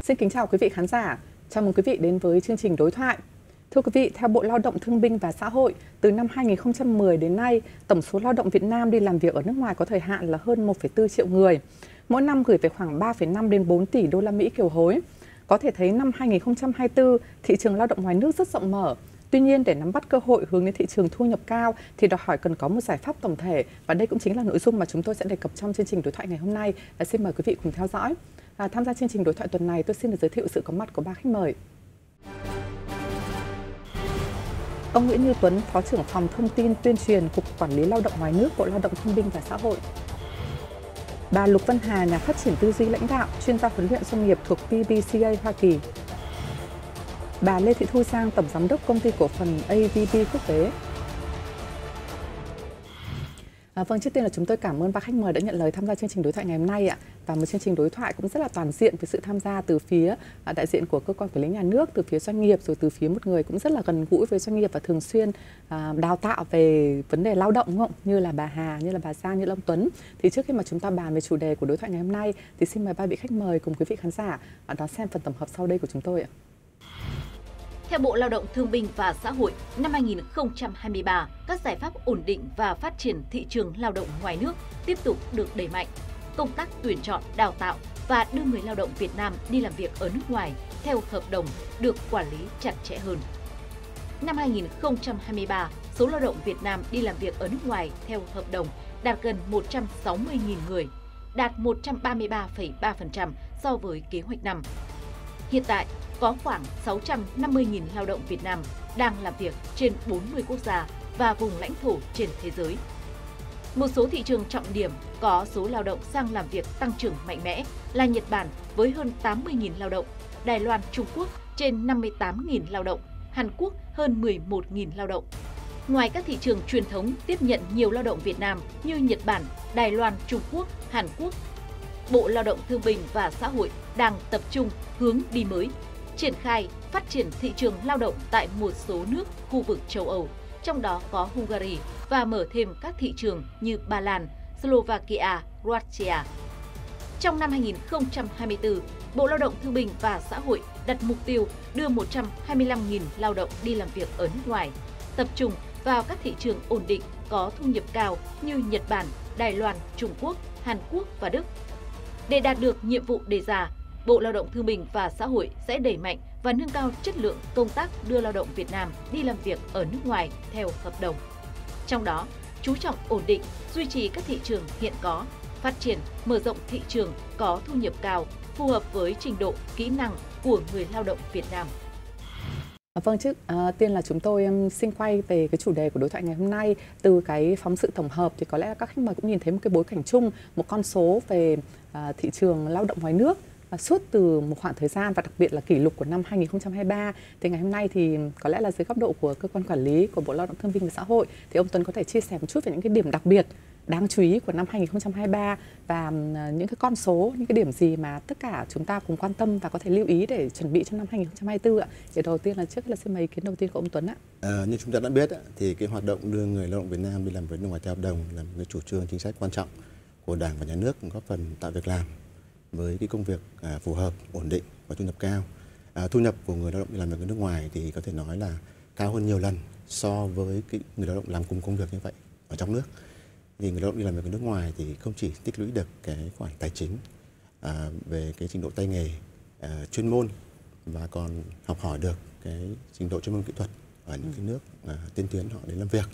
Xin kính chào quý vị khán giả. Chào mừng quý vị đến với chương trình đối thoại. Thưa quý vị, theo Bộ Lao động Thương binh và Xã hội, từ năm 2010 đến nay, tổng số lao động Việt Nam đi làm việc ở nước ngoài có thời hạn là hơn 1,4 triệu người. Mỗi năm gửi về khoảng 3,5 đến 4 tỷ đô la Mỹ kiều hối. Có thể thấy năm 2024, thị trường lao động ngoài nước rất rộng mở. Tuy nhiên, để nắm bắt cơ hội hướng đến thị trường thu nhập cao thì đòi hỏi cần có một giải pháp tổng thể. Và đây cũng chính là nội dung mà chúng tôi sẽ đề cập trong chương trình đối thoại ngày hôm nay. Xin mời quý vị cùng theo dõi. Tham gia chương trình đối thoại tuần này, tôi xin được giới thiệu sự có mặt của ba khách mời. Ông Nguyễn Như Tuấn, Phó trưởng phòng Thông tin Tuyên truyền Cục Quản lý Lao động Ngoài nước, Bộ Lao động Thương binh và Xã hội. Bà Lục Vân Hà, nhà phát triển tư duy lãnh đạo, chuyên gia huấn luyện doanh nghiệp thuộc PBCA Hoa Kỳ. Bà Lê Thị Thu Sang, Tổng Giám đốc Công ty Cổ phần AVP Quốc tế. Vâng, trước tiên là chúng tôi cảm ơn ba khách mời đã nhận lời tham gia chương trình đối thoại ngày hôm nay ạ. Và một chương trình đối thoại cũng rất là toàn diện với sự tham gia từ phía đại diện của cơ quan quản lý nhà nước, từ phía doanh nghiệp, rồi từ phía một người cũng rất là gần gũi với doanh nghiệp và thường xuyên đào tạo về vấn đề lao động, đúng không? Như là bà Hà, như là bà Giang, như là ông Tuấn. Thì trước khi mà chúng ta bàn về chủ đề của đối thoại ngày hôm nay thì xin mời ba vị khách mời cùng quý vị khán giả đón xem phần tổng hợp sau đây của chúng tôi ạ. Theo Bộ Lao động Thương binh và Xã hội, năm 2023, các giải pháp ổn định và phát triển thị trường lao động ngoài nước tiếp tục được đẩy mạnh. Công tác tuyển chọn, đào tạo và đưa người lao động Việt Nam đi làm việc ở nước ngoài theo hợp đồng được quản lý chặt chẽ hơn. Năm 2023, số lao động Việt Nam đi làm việc ở nước ngoài theo hợp đồng đạt gần 160.000 người, đạt 133,3% so với kế hoạch năm. Hiện tại, có khoảng 650.000 lao động Việt Nam đang làm việc trên 40 quốc gia và vùng lãnh thổ trên thế giới. Một số thị trường trọng điểm có số lao động sang làm việc tăng trưởng mạnh mẽ là Nhật Bản với hơn 80.000 lao động, Đài Loan, Trung Quốc trên 58.000 lao động, Hàn Quốc hơn 11.000 lao động. Ngoài các thị trường truyền thống tiếp nhận nhiều lao động Việt Nam như Nhật Bản, Đài Loan, Trung Quốc, Hàn Quốc, Bộ Lao động Thương binh và Xã hội đang tập trung hướng đi mới, triển khai phát triển thị trường lao động tại một số nước khu vực châu Âu, trong đó có Hungary, và mở thêm các thị trường như Ba Lan, Slovakia, Croatia. Trong năm 2024, Bộ Lao động Thương binh và Xã hội đặt mục tiêu đưa 125.000 lao động đi làm việc ở nước ngoài, tập trung vào các thị trường ổn định có thu nhập cao như Nhật Bản, Đài Loan, Trung Quốc, Hàn Quốc và Đức. Để đạt được nhiệm vụ đề ra, Bộ Lao động Thương binh và Xã hội sẽ đẩy mạnh và nâng cao chất lượng công tác đưa lao động Việt Nam đi làm việc ở nước ngoài theo hợp đồng. Trong đó, chú trọng ổn định, duy trì các thị trường hiện có, phát triển, mở rộng thị trường có thu nhập cao, phù hợp với trình độ, kỹ năng của người lao động Việt Nam. Vâng, trước tiên là chúng tôi xin quay về cái chủ đề của đối thoại ngày hôm nay. Từ cái phóng sự tổng hợp thì có lẽ các khách mời cũng nhìn thấy một cái bối cảnh chung, một con số về thị trường lao động ngoài nước suốt từ một khoảng thời gian và đặc biệt là kỷ lục của năm 2023. Thì ngày hôm nay thì có lẽ là dưới góc độ của cơ quan quản lý của Bộ Lao động Thương binh và Xã hội thì ông Tuấn có thể chia sẻ một chút về những cái điểm đặc biệt đáng chú ý của năm 2023 và những cái con số, những cái điểm gì mà tất cả chúng ta cùng quan tâm và có thể lưu ý để chuẩn bị cho năm 2024 ạ. Thì đầu tiên là trước là xin mời ý kiến đầu tiên của ông Tuấn ạ. Như chúng ta đã biết thì cái hoạt động đưa người lao động Việt Nam đi làm việc nước ngoài theo hợp đồng là một cái chủ trương chính sách quan trọng của Đảng và Nhà nước, góp phần tạo việc làm với cái công việc phù hợp, ổn định và thu nhập cao. Thu nhập của người lao động đi làm việc ở nước ngoài thì có thể nói là cao hơn nhiều lần so với cái người lao động làm cùng công việc như vậy ở trong nước. Thì người lao động đi làm việc ở nước ngoài thì không chỉ tích lũy được cái khoản tài chính về cái trình độ tay nghề, chuyên môn và còn học hỏi được cái trình độ chuyên môn kỹ thuật ở những cái nước tiên tiến họ đến làm việc,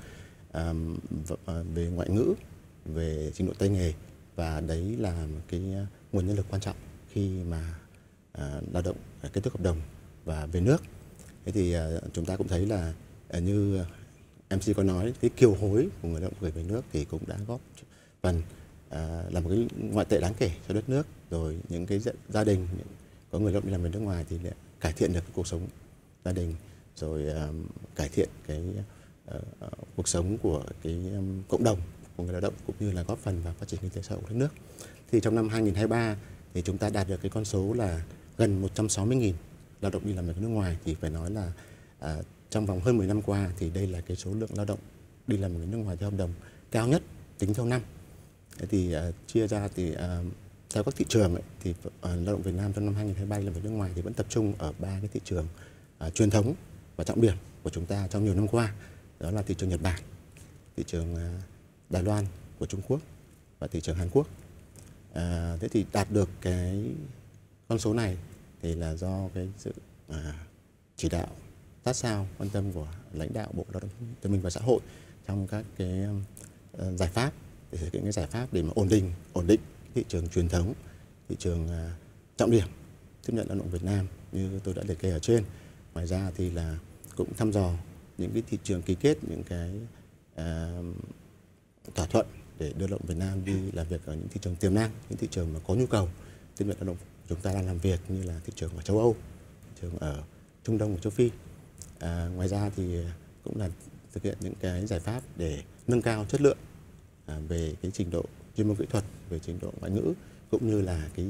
về ngoại ngữ, về trình độ tay nghề, và đấy là một cái nguồn nhân lực quan trọng khi mà lao động kết thúc hợp đồng và về nước. Thế thì chúng ta cũng thấy là như MC có nói, cái kiều hối của người lao động gửi về nước thì cũng đã góp phần là một cái ngoại tệ đáng kể cho đất nước. Rồi những cái gia đình có người lao động đi làm việc nước ngoài thì lại cải thiện được cái cuộc sống gia đình, rồi cải thiện cái cuộc sống của cái cộng đồng của người lao động, cũng như là góp phần vào phát triển kinh tế xã hội của đất nước. Thì trong năm 2023 thì chúng ta đạt được cái con số là gần 160.000 lao động đi làm việc ở nước ngoài. Thì phải nói là trong vòng hơn 10 năm qua thì đây là cái số lượng lao động đi làm ở nước ngoài theo hợp đồng cao nhất tính theo năm. Thế thì chia ra thì theo các thị trường ấy, thì lao động Việt Nam trong năm 2023 làm việc nước ngoài thì vẫn tập trung ở 3 cái thị trường truyền thống và trọng điểm của chúng ta trong nhiều năm qua. Đó là thị trường Nhật Bản, thị trường Đài Loan của Trung Quốc và thị trường Hàn Quốc. Thế thì đạt được cái con số này thì là do cái sự chỉ đạo sát sao, quan tâm của lãnh đạo Bộ Lao động Thương binh và Xã hội trong các cái giải pháp để thực hiện cái giải pháp để mà ổn định thị trường truyền thống, thị trường trọng điểm tiếp nhận lao động Việt Nam như tôi đã liệt kê ở trên. Ngoài ra thì là cũng thăm dò những cái thị trường, ký kết những cái thỏa thuận để đưa lao động Việt Nam đi làm việc ở những thị trường tiềm năng, những thị trường mà có nhu cầu tiếp nhận lao động chúng ta đang làm việc, như là thị trường ở châu Âu, thị trường ở Trung Đông và châu Phi. Ngoài ra thì cũng là thực hiện những cái giải pháp để nâng cao chất lượng về cái trình độ chuyên môn kỹ thuật, về trình độ ngoại ngữ, cũng như là cái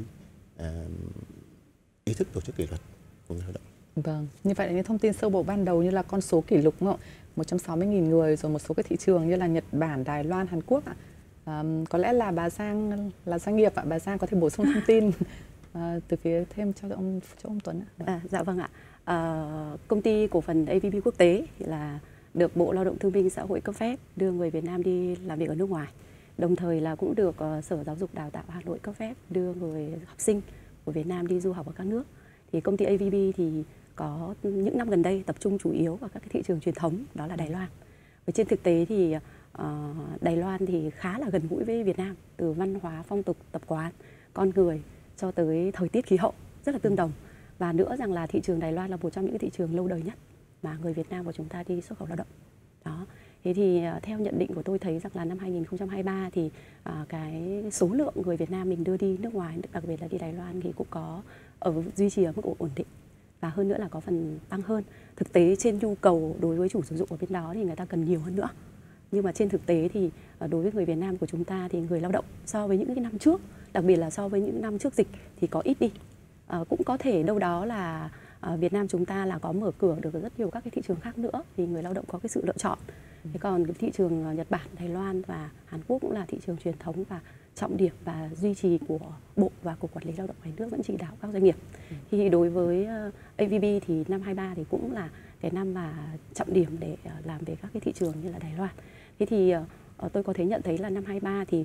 ý thức tổ chức kỷ luật của người lao động. Vâng, như vậy là những thông tin sơ bộ ban đầu như là con số kỷ lục 160.000 người, rồi một số cái thị trường như là Nhật Bản, Đài Loan, Hàn Quốc. Có lẽ là bà Giang là doanh nghiệp ạ, bà Giang có thể bổ sung thông tin từ phía thêm cho ông Tuấn ạ. Dạ vâng ạ. Công ty cổ phần AVP Quốc tế là được Bộ Lao động Thương binh Xã hội cấp phép đưa người Việt Nam đi làm việc ở nước ngoài. Đồng thời là cũng được Sở Giáo dục Đào tạo Hà Nội cấp phép đưa người học sinh của Việt Nam đi du học ở các nước. Thì công ty AVP thì có những năm gần đây tập trung chủ yếu vào các cái thị trường truyền thống, đó là Đài Loan. Và trên thực tế thì Đài Loan thì khá là gần gũi với Việt Nam, từ văn hóa, phong tục, tập quán, con người cho tới thời tiết khí hậu rất là tương đồng. Và nữa rằng là thị trường Đài Loan là một trong những thị trường lâu đời nhất mà người Việt Nam của chúng ta đi xuất khẩu lao động. Đó. Thế thì theo nhận định của tôi thấy rằng là năm 2023 thì cái số lượng người Việt Nam mình đưa đi nước ngoài, đặc biệt là đi Đài Loan thì cũng có duy trì ở mức ổn định. Và hơn nữa là có phần tăng hơn. Thực tế trên nhu cầu đối với chủ sử dụng ở bên đó thì người ta cần nhiều hơn nữa. Nhưng mà trên thực tế thì đối với người Việt Nam của chúng ta thì người lao động so với những cái năm trước, đặc biệt là so với những năm trước dịch thì có ít đi. Cũng có thể đâu đó là Việt Nam chúng ta là có mở cửa được rất nhiều các cái thị trường khác nữa thì người lao động có cái sự lựa chọn. Thế còn cái thị trường Nhật Bản, Đài Loan và Hàn Quốc cũng là thị trường truyền thống và trọng điểm và duy trì của Bộ và Cục Quản lý Lao động Ngoài nước vẫn chỉ đạo các doanh nghiệp. Thì đối với AVP thì năm 23 thì cũng là cái năm mà trọng điểm để làm về các cái thị trường như là Đài Loan. Thế thì tôi có thể nhận thấy là năm 23 thì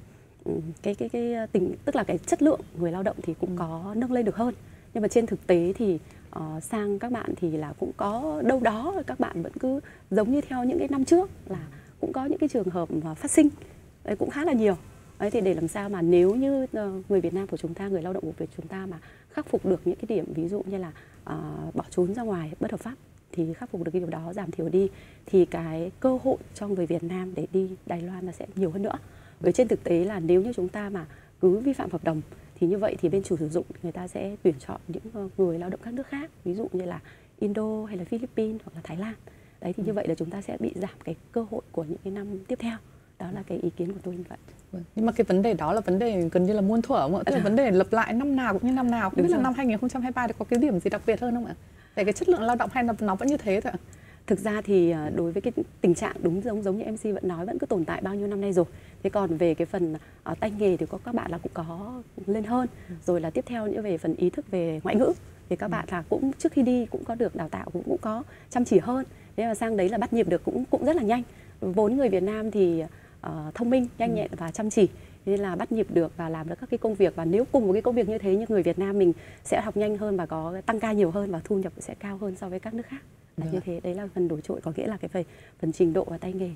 tức là cái chất lượng người lao động thì cũng có nâng lên được hơn. Nhưng mà trên thực tế thì sang các bạn thì là cũng có đâu đó các bạn vẫn cứ giống như theo những cái năm trước, là cũng có những cái trường hợp mà phát sinh đấy cũng khá là nhiều. Đấy, thì để làm sao mà nếu như người Việt Nam của chúng ta, người lao động của Việt chúng ta mà khắc phục được những cái điểm ví dụ như là bỏ trốn ra ngoài bất hợp pháp thì khắc phục được cái điều đó, giảm thiểu đi thì cái cơ hội cho người Việt Nam để đi Đài Loan là sẽ nhiều hơn nữa. Bởi trên thực tế là nếu như chúng ta mà cứ vi phạm hợp đồng thì như vậy thì bên chủ sử dụng người ta sẽ tuyển chọn những người lao động các nước khác, ví dụ như là Indo hay là Philippines hoặc là Thái Lan. Đấy thì như vậy là chúng ta sẽ bị giảm cái cơ hội của những cái năm tiếp theo. Đó là cái ý kiến của tôi như vậy. Nhưng mà cái vấn đề đó là vấn đề gần như là muôn thuở không ạ? Tức là vấn đề lập lại năm nào cũng như năm nào. Không biết là năm 2023 thì có cái điểm gì đặc biệt hơn không ạ? Để cái chất lượng lao động hay là nó vẫn như thế thôi ạ? Thực ra thì đối với cái tình trạng đúng giống như MC vẫn nói vẫn cứ tồn tại bao nhiêu năm nay rồi. Thế còn về cái phần tay nghề thì có các bạn là cũng có lên hơn. Rồi là tiếp theo nữa về phần ý thức về ngoại ngữ thì các bạn là cũng trước khi đi cũng có được đào tạo, cũng có chăm chỉ hơn. Thế mà sang đấy là bắt nhịp được cũng rất là nhanh. Vốn người Việt Nam thì thông minh, nhanh nhẹn và chăm chỉ, nên là bắt nhịp được và làm được các cái công việc. Và nếu cùng một cái công việc như thế, nhưng người Việt Nam mình sẽ học nhanh hơn và có tăng ca nhiều hơn và thu nhập sẽ cao hơn so với các nước khác. Là như thế, đấy là phần nổi trội, có nghĩa là cái phần trình độ và tay nghề.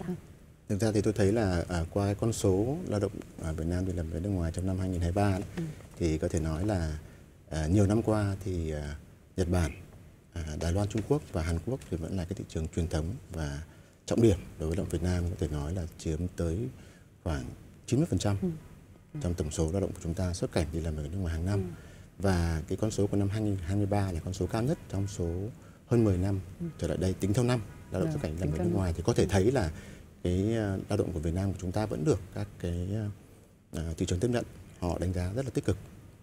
Thực ra thì tôi thấy là qua cái con số lao động Việt Nam đi làm việc nước ngoài trong năm 2023 thì có thể nói là nhiều năm qua thì Nhật Bản, Đài Loan, Trung Quốc và Hàn Quốc thì vẫn là cái thị trường truyền thống và trọng điểm đối với lao động Việt Nam, có thể nói là chiếm tới khoảng 90% trong tổng số lao động của chúng ta xuất cảnh đi làm việc ở nước ngoài hàng năm. Và cái con số của năm 2023 là con số cao nhất trong số hơn 10 năm trở lại đây, tính theo năm lao động xuất cảnh làm việc nước ngoài, thì có thể thấy là cái lao động của Việt Nam của chúng ta vẫn được các cái thị trường tiếp nhận họ đánh giá rất là tích cực.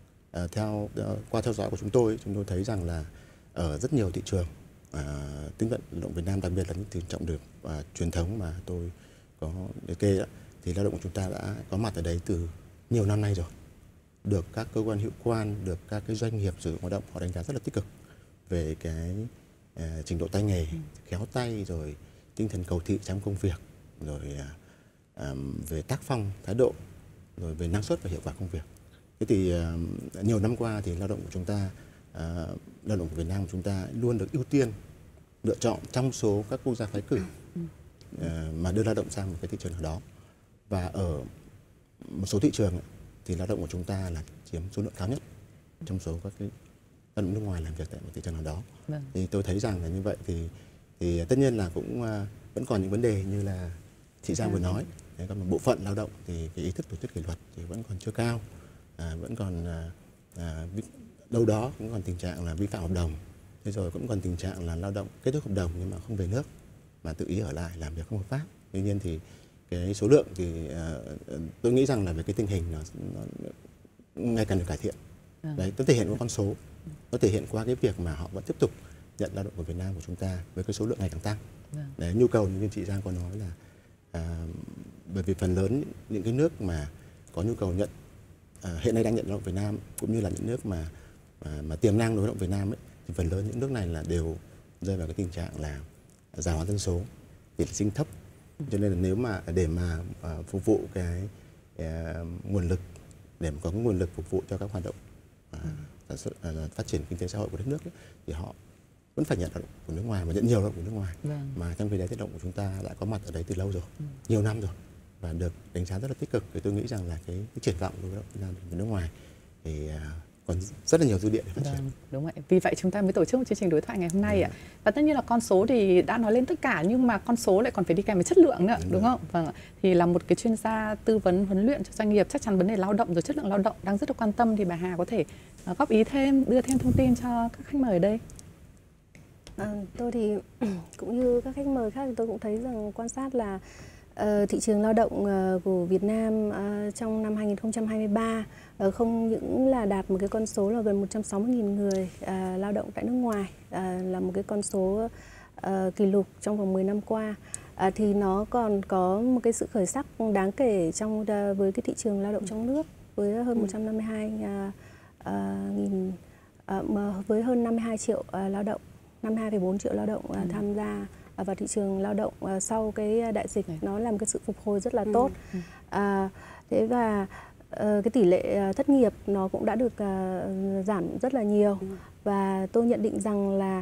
Qua theo dõi của chúng tôi thấy rằng là ở rất nhiều thị trường tiếp nhận lao động Việt Nam, đặc biệt là những thị trường trọng điểm và truyền thống mà tôi có liệt kê đó, thì lao động của chúng ta đã có mặt ở đấy từ nhiều năm nay rồi. được các cơ quan hữu quan, được các cái doanh nghiệp sử dụng lao động họ đánh giá rất là tích cực về cái trình độ tay nghề, khéo tay, rồi tinh thần cầu thị trong công việc, rồi về tác phong, thái độ, rồi về năng suất và hiệu quả công việc. Thế thì nhiều năm qua thì lao động của chúng ta, lao động của Việt Nam của chúng ta luôn được ưu tiên lựa chọn trong số các quốc gia phái cử mà đưa lao động sang một cái thị trường nào đó. Và ở một số thị trường thì lao động của chúng ta là chiếm số lượng cao nhất trong số các cái lao động nước ngoài làm việc tại một thị trường nào đó. Thì tôi thấy rằng là như vậy thì tất nhiên là cũng vẫn còn những vấn đề như là chị Giang vừa nói. Còn một bộ phận lao động thì cái ý thức tổ chức kỷ luật thì vẫn còn chưa cao, vẫn còn đâu đó cũng còn tình trạng là vi phạm hợp đồng, thế rồi cũng còn tình trạng là lao động kết thúc hợp đồng nhưng mà không về nước mà tự ý ở lại làm việc không hợp pháp. Tuy nhiên thì cái số lượng thì tôi nghĩ rằng là về cái tình hình nó ngày càng được cải thiện. Đấy, nó thể hiện qua con số, nó thể hiện qua cái việc mà họ vẫn tiếp tục nhận lao động của Việt Nam của chúng ta với cái số lượng ngày càng tăng. Đấy, nhu cầu như chị Giang có nói là bởi vì phần lớn những cái nước mà có nhu cầu nhận hiện nay đang nhận lao động Việt Nam cũng như là những nước mà tiềm năng đối với lao động Việt Nam ấy, thì phần lớn những nước này là đều rơi vào cái tình trạng là già hóa dân số, tỷ lệ sinh thấp. Cho nên là nếu mà để mà phục vụ cái nguồn lực, để mà có cái nguồn lực phục vụ cho các hoạt động phát triển kinh tế xã hội của đất nước ấy, thì họ vẫn phải nhận lao động của nước ngoài và nhận nhiều lao động của nước ngoài. Mà trong khi đấy lao động của chúng ta đã có mặt ở đấy từ lâu rồi, nhiều năm rồi và được đánh giá rất là tích cực. Thì tôi nghĩ rằng là cái triển vọng đối với Việt Nam ở nước ngoài thì còn rất là nhiều dư địa để phát triển. Đúng vậy. Vì vậy chúng ta mới tổ chức một chương trình đối thoại ngày hôm nay ạ. Và tất nhiên là con số thì đã nói lên tất cả, nhưng mà con số lại còn phải đi kèm với chất lượng nữa, đúng không? Vâng. Thì là một cái chuyên gia tư vấn huấn luyện cho doanh nghiệp, chắc chắn vấn đề lao động rồi chất lượng lao động đang rất là quan tâm, thì bà Hà có thể góp ý thêm, đưa thêm thông tin cho các khách mời ở đây. Tôi thì cũng như các khách mời khác thì tôi cũng thấy rằng quan sát là thị trường lao động của Việt Nam trong năm 2023 không những là đạt một cái con số là gần 160.000 người lao động tại nước ngoài, là một cái con số kỷ lục trong vòng 10 năm qua, thì nó còn có một cái sự khởi sắc đáng kể với cái thị trường lao động trong nước với hơn với hơn 52 triệu lao động, 52,4 triệu lao động tham gia vào thị trường lao động sau cái đại dịch. Nó làm cái sự phục hồi rất là tốt. Thế và cái tỷ lệ thất nghiệp nó cũng đã được giảm rất là nhiều. Và tôi nhận định rằng là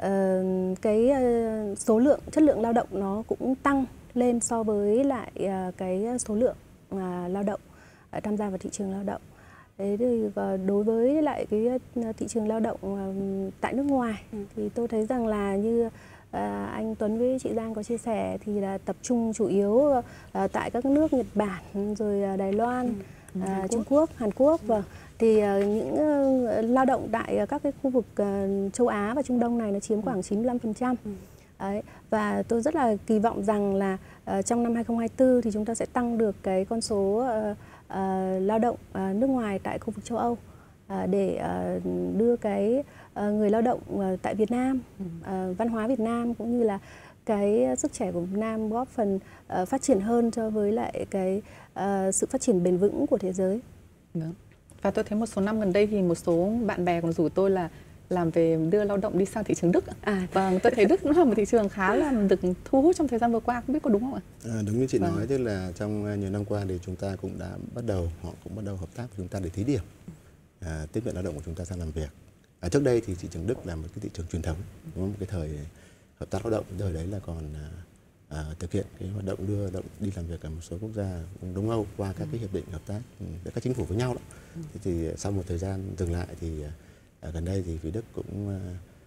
cái chất lượng lao động nó cũng tăng lên so với lại cái số lượng lao động tham gia vào thị trường lao động. Thế thì đối với lại cái thị trường lao động tại nước ngoài thì tôi thấy rằng là như anh Tuấn với chị Giang có chia sẻ thì là tập trung chủ yếu tại các nước Nhật Bản, rồi Đài Loan, Trung Quốc, Hàn Quốc. Thì những lao động tại các cái khu vực châu Á và Trung Đông này nó chiếm khoảng 95%. Đấy. Và tôi rất là kỳ vọng rằng là trong năm 2024 thì chúng ta sẽ tăng được cái con số lao động nước ngoài tại khu vực châu Âu để đưa cái người lao động tại Việt Nam, văn hóa Việt Nam cũng như là cái sức trẻ của Việt Nam góp phần phát triển hơn cho với lại cái sự phát triển bền vững của thế giới. Đúng. Và tôi thấy một số năm gần đây thì một số bạn bè còn rủ tôi là làm về đưa lao động đi sang thị trường Đức. Vâng, tôi thấy Đức cũng là một thị trường khá là được thu hút trong thời gian vừa qua, không biết có đúng không ạ? Đúng như chị nói, tức là trong nhiều năm qua thì chúng ta cũng đã họ cũng bắt đầu hợp tác với chúng ta để thí điểm tiếp nhận lao động của chúng ta sang làm việc. Trước đây thì thị trường Đức là một cái thị trường truyền thống, đúng không? Một cái thời hợp tác lao động, thời đấy là còn thực hiện cái hoạt động đưa lao động đi làm việc ở một số quốc gia Đông Âu qua các cái hiệp định hợp tác giữa các chính phủ với nhau đó. Thì sau một thời gian dừng lại thì gần đây thì phía Đức cũng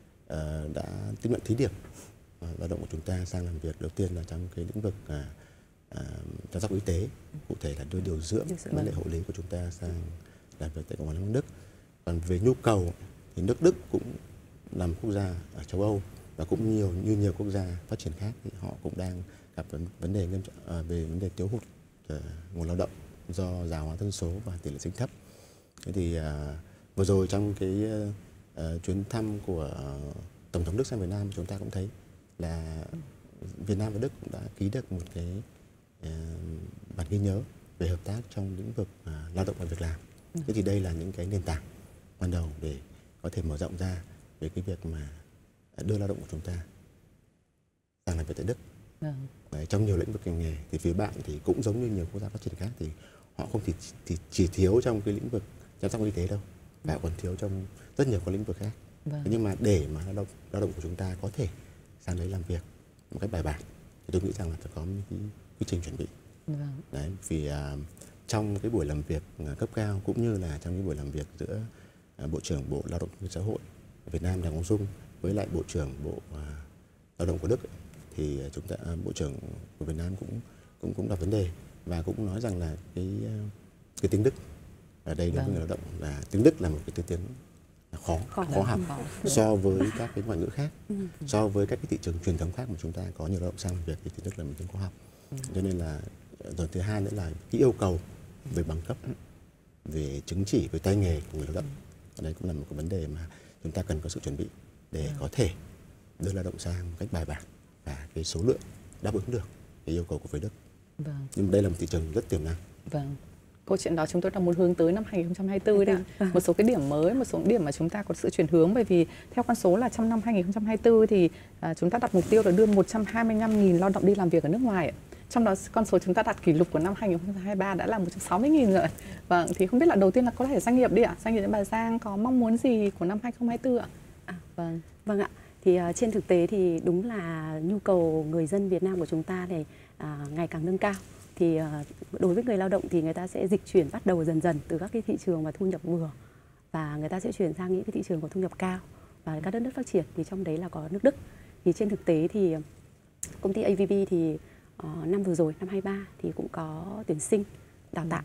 đã tiếp nhận thí điểm lao động của chúng ta sang làm việc, đầu tiên là trong cái lĩnh vực chăm sóc y tế, cụ thể là đưa điều dưỡng vấn đề hộ lý của chúng ta sang làm việc tại Cộng hòa Liên bang Đức. Còn về nhu cầu thì nước Đức cũng là một quốc gia ở châu Âu và cũng như nhiều quốc gia phát triển khác thì họ cũng đang gặp vấn đề nghiêm trọng về vấn đề thiếu hụt nguồn lao động do già hóa dân số và tỷ lệ sinh thấp. Thế thì vừa rồi trong cái chuyến thăm của Tổng thống Đức sang Việt Nam, chúng ta cũng thấy là Việt Nam và Đức cũng đã ký được một cái bản ghi nhớ về hợp tác trong lĩnh vực lao động và việc làm. Thế thì đây là những cái nền tảng ban đầu để có thể mở rộng ra về cái việc mà đưa lao động của chúng ta sang làm việc tại Đức. Đấy, trong nhiều lĩnh vực ngành nghề thì phía bạn thì cũng giống như nhiều quốc gia phát triển khác thì họ không chỉ thiếu trong cái lĩnh vực chăm sóc y tế đâu, và còn thiếu trong rất nhiều các lĩnh vực khác. Nhưng mà để mà lao động của chúng ta có thể sang đấy làm việc một cách bài bản thì tôi nghĩ rằng là phải có những cái quy trình chuẩn bị. Đấy, vì trong cái buổi làm việc cấp cao cũng như là trong cái buổi làm việc giữa Bộ trưởng Bộ Lao động và Xã hội Việt Nam Đào Ngọc Dung với lại Bộ trưởng Bộ Lao động của Đức thì Bộ trưởng của Việt Nam cũng đặt vấn đề và cũng nói rằng là cái tiếng Đức ở đây đối với người lao động là tiếng Đức là một cái tiếng khó học so với các cái ngoại ngữ khác, so với các cái thị trường truyền thống khác mà chúng ta có nhiều lao động sang làm việc thì tiếng Đức là một tiếng khó học. Cho nên là rồi thứ hai nữa là cái yêu cầu về bằng cấp, về chứng chỉ, về tay nghề của người lao động. Ở đây cũng là một cái vấn đề mà chúng ta cần có sự chuẩn bị để có thể đưa lao động sang một cách bài bản và cái số lượng đáp ứng được cái yêu cầu của phía Đức. Nhưng mà đây là một thị trường rất tiềm năng. Câu chuyện đó chúng tôi đang muốn hướng tới năm 2024 đấy. Một số cái điểm mới, một số điểm mà chúng ta có sự chuyển hướng, bởi vì theo con số là trong năm 2024 thì chúng ta đặt mục tiêu là đưa 125.000 lao động đi làm việc ở nước ngoài. Trong đó con số chúng ta đặt kỷ lục của năm 2023 đã là 160.000 rồi. Vâng, thì không biết là đầu tiên là có thể doanh nghiệp đi ạ. Doanh nghiệp Bà Giang có mong muốn gì của năm 2024 ạ? Vâng ạ. Thì trên thực tế thì đúng là nhu cầu người dân Việt Nam của chúng ta này ngày càng nâng cao. Thì đối với người lao động thì người ta sẽ dịch chuyển bắt đầu dần dần từ các cái thị trường mà thu nhập vừa và người ta sẽ chuyển sang những cái thị trường có thu nhập cao và các đất nước phát triển, thì trong đấy là có nước Đức. Thì trên thực tế thì công ty AVB thì năm vừa rồi, năm 23 thì cũng có tuyển sinh, đào tạo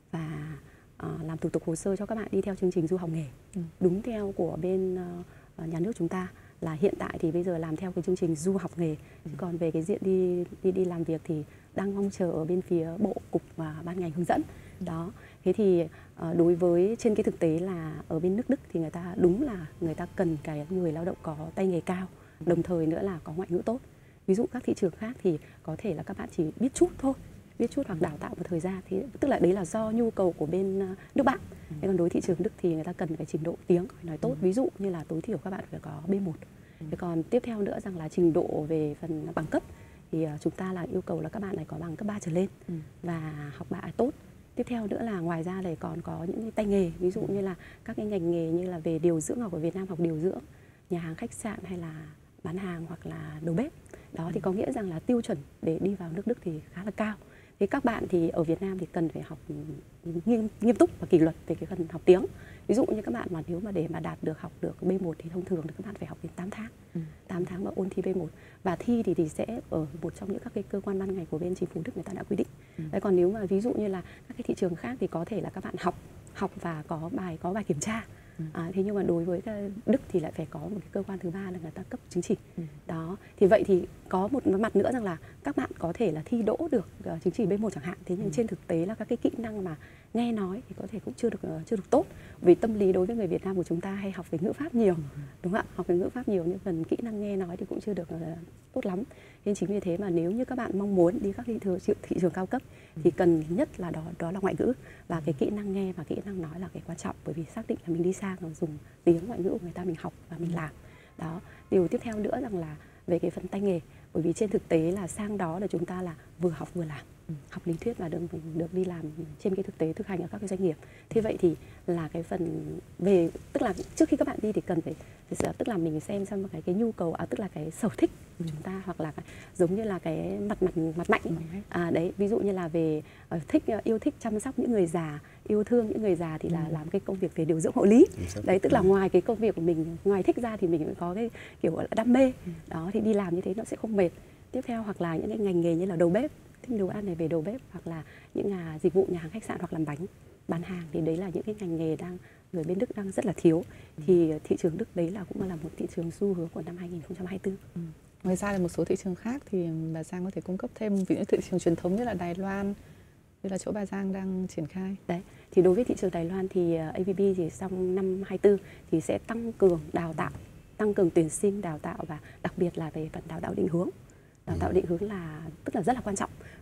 và làm thủ tục hồ sơ cho các bạn đi theo chương trình du học nghề. Đúng theo của bên nhà nước chúng ta là hiện tại thì bây giờ làm theo cái chương trình du học nghề. Còn về cái diện đi làm việc thì đang mong chờ ở bên phía bộ, cục và ban ngành hướng dẫn. Đó. Thế thì đối với trên cái thực tế là ở bên nước Đức thì người ta đúng là người ta cần cái người lao động có tay nghề cao, đồng thời nữa là có ngoại ngữ tốt. Ví dụ các thị trường khác thì có thể là các bạn chỉ biết chút thôi, biết chút hoặc đào tạo một thời gian, thì tức là đấy là do nhu cầu của bên nước bạn. Thế còn đối thị trường Đức thì người ta cần cái trình độ tiếng nói tốt, ví dụ như là tối thiểu các bạn phải có B1. Thế còn tiếp theo nữa rằng là trình độ về phần bằng cấp thì chúng ta là yêu cầu là các bạn này có bằng cấp 3 trở lên và học bạ tốt. Tiếp theo nữa là ngoài ra này còn có những cái tay nghề, ví dụ như là các cái ngành nghề như là về điều dưỡng, học ở Việt Nam học điều dưỡng, nhà hàng khách sạn hay là bán hàng hoặc là đầu bếp. Đó thì có nghĩa rằng là tiêu chuẩn để đi vào nước Đức thì khá là cao. Thế các bạn thì ở Việt Nam thì cần phải học nghiêm túc và kỷ luật về cái phần học tiếng. Ví dụ như các bạn mà nếu mà để mà đạt được học được B1 thì thông thường thì các bạn phải học đến 8 tháng. 8 tháng mà ôn thi B1. Và thi thì sẽ ở một trong những các cái cơ quan ban ngành của bên chính phủ Đức người ta đã quy định. Đấy, còn nếu mà ví dụ như là các cái thị trường khác thì có thể là các bạn học và có bài kiểm tra. Thế nhưng mà đối với Đức thì lại phải có một cái cơ quan thứ ba là người ta cấp chứng chỉ. Đó. Thì vậy thì có một mặt nữa rằng là các bạn có thể là thi đỗ được chứng chỉ B1 chẳng hạn. Thế nhưng trên thực tế là các cái kỹ năng mà nghe nói thì có thể cũng chưa được tốt. Vì tâm lý đối với người Việt Nam của chúng ta hay học về ngữ pháp nhiều, đúng không ạ? Học về ngữ pháp nhiều nhưng phần kỹ năng nghe nói thì cũng chưa được tốt lắm. Nên chính vì thế mà nếu như các bạn mong muốn đi các thị trường cao cấp thì cần nhất là đó là ngoại ngữ, và cái kỹ năng nghe và kỹ năng nói là cái quan trọng, bởi vì xác định là mình đi sang và dùng tiếng ngoại ngữ của người ta mình học và mình làm. Đó. Điều tiếp theo nữa rằng là về cái phần tay nghề, bởi vì trên thực tế là sang đó là chúng ta là vừa học vừa làm. Học lý thuyết và được đi làm trên cái thực tế thực hành ở các cái doanh nghiệp. Thế vậy thì là cái phần về, tức là trước khi các bạn đi thì cần phải tức là mình xem cái nhu cầu, tức là cái sở thích của chúng ta, hoặc là giống như là cái mặt mạnh đấy, ví dụ như là về yêu thích chăm sóc những người già, yêu thương những người già thì là làm cái công việc về điều dưỡng hộ lý. Đấy, tức là ngoài cái công việc của mình, ngoài thích ra thì mình cũng có cái kiểu gọi là đam mê. Đó thì đi làm như thế nó sẽ không mệt. Tiếp theo hoặc là những cái ngành nghề như là đầu bếp, thích đồ ăn này về đầu bếp, hoặc là những dịch vụ nhà hàng khách sạn hoặc làm bánh, bán hàng, thì đấy là những cái ngành nghề người bên Đức đang rất là thiếu. Thì thị trường Đức đấy cũng là một thị trường xu hướng của năm 2024. Ngoài ra thì một số thị trường khác thì bà Giang có thể cung cấp thêm, ví dụ thị trường truyền thống như là Đài Loan, như là chỗ bà Giang đang triển khai. Đấy, thì đối với thị trường Đài Loan thì AVB thì trong năm 24 thì sẽ tăng cường đào tạo, tăng cường tuyển sinh đào tạo, và đặc biệt là về phần đào tạo định hướng. Đào tạo định hướng là tức là rất là quan trọng,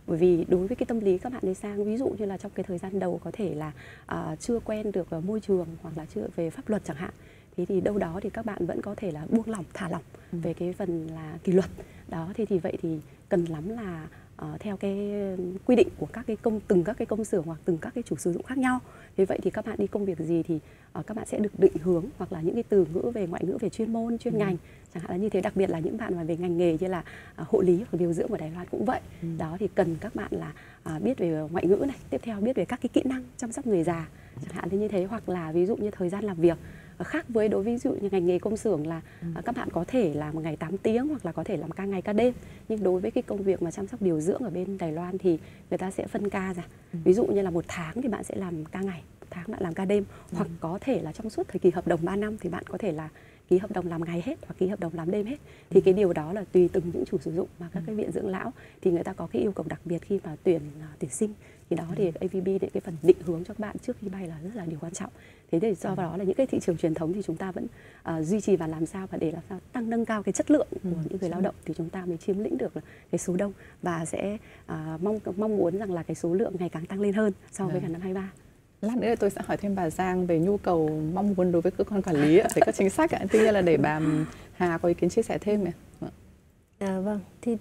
Bởi vì đối với cái tâm lý các bạn ấy sang, ví dụ như là trong cái thời gian đầu có thể là chưa quen được môi trường hoặc là chưa về pháp luật chẳng hạn, thế thì đâu đó thì các bạn vẫn có thể là buông lỏng, thả lỏng về cái phần là kỷ luật đó. Thế thì vậy thì cần lắm là theo cái quy định của từng các cái công xưởng hoặc từng các cái chủ sử dụng khác nhau. Thế vậy thì các bạn đi công việc gì thì các bạn sẽ được định hướng, hoặc là những cái từ ngữ về ngoại ngữ về chuyên môn, chuyên ngành chẳng hạn là như thế. Đặc biệt là những bạn mà về ngành nghề như là hộ lý hoặc điều dưỡng ở Đài Loan cũng vậy. Đó thì cần các bạn là biết về ngoại ngữ này, tiếp theo biết về các cái kỹ năng chăm sóc người già chẳng hạn như thế. Hoặc là ví dụ như thời gian làm việc khác với đối ví dụ như ngành nghề công xưởng là các bạn có thể làm một ngày 8 tiếng hoặc là có thể làm ca ngày ca đêm, nhưng đối với cái công việc mà chăm sóc điều dưỡng ở bên Đài Loan thì người ta sẽ phân ca ra. Ví dụ như là 1 tháng thì bạn sẽ làm ca ngày, 1 tháng bạn làm ca đêm, hoặc có thể là trong suốt thời kỳ hợp đồng 3 năm thì bạn có thể là ký hợp đồng làm ngày hết hoặc ký hợp đồng làm đêm hết. Thì cái điều đó là tùy từng những chủ sử dụng và các cái viện dưỡng lão thì người ta có cái yêu cầu đặc biệt khi mà tuyển sinh. Thì đó thì AVB để cái phần định hướng cho các bạn trước khi bay là rất là điều quan trọng. Thế thì do đó là những cái thị trường truyền thống thì chúng ta vẫn duy trì và làm sao và để làm sao nâng cao cái chất lượng của những người lao động thì chúng ta mới chiếm lĩnh được cái số đông và sẽ mong muốn rằng là cái số lượng ngày càng tăng lên hơn so với cả năm 23. Lát nữa tôi sẽ hỏi thêm bà Giang về nhu cầu mong muốn đối với cơ quan quản lý về các chính sách. Tuy nhiên là để bà Hà có ý kiến chia sẻ thêm này. Vâng, thì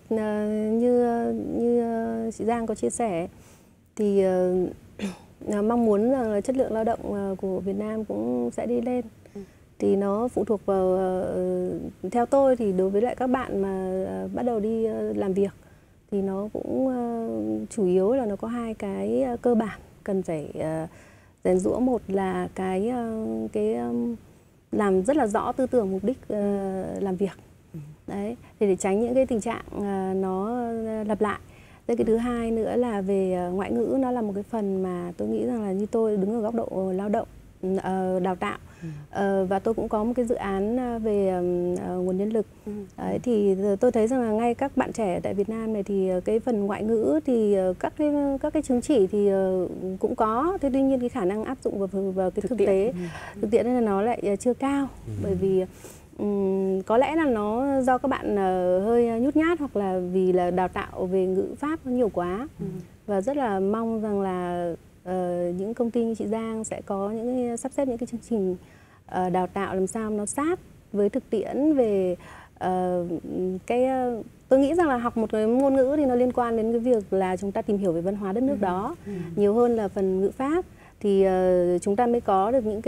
như chị Giang có chia sẻ thì mong muốn rằng là chất lượng lao động của Việt Nam cũng sẽ đi lên. Thì nó phụ thuộc vào, theo tôi thì đối với lại các bạn mà bắt đầu đi làm việc thì nó cũng chủ yếu là nó có 2 cái cơ bản cần phải rèn giũa. Một là cái làm rất là rõ tư tưởng mục đích làm việc. Đấy, để tránh những cái tình trạng nó lặp lại. Cái thứ hai nữa là về ngoại ngữ, nó là một cái phần mà tôi nghĩ rằng là như tôi đứng ở góc độ lao động, đào tạo và tôi cũng có một cái dự án về nguồn nhân lực. Đấy, thì tôi thấy rằng là ngay các bạn trẻ tại Việt Nam này thì cái phần ngoại ngữ thì các cái chứng chỉ thì cũng có, thế tuy nhiên cái khả năng áp dụng vào cái thực tiễn nên là nó lại chưa cao. Bởi vì có lẽ là nó do các bạn hơi nhút nhát hoặc là vì là đào tạo về ngữ pháp nó nhiều quá. Và rất là mong rằng là những công ty như chị Giang sẽ có những sắp xếp những cái chương trình đào tạo làm sao nó sát với thực tiễn về tôi nghĩ rằng là học một cái ngôn ngữ thì nó liên quan đến cái việc là chúng ta tìm hiểu về văn hóa đất nước đó nhiều hơn là phần ngữ pháp, thì chúng ta mới có được những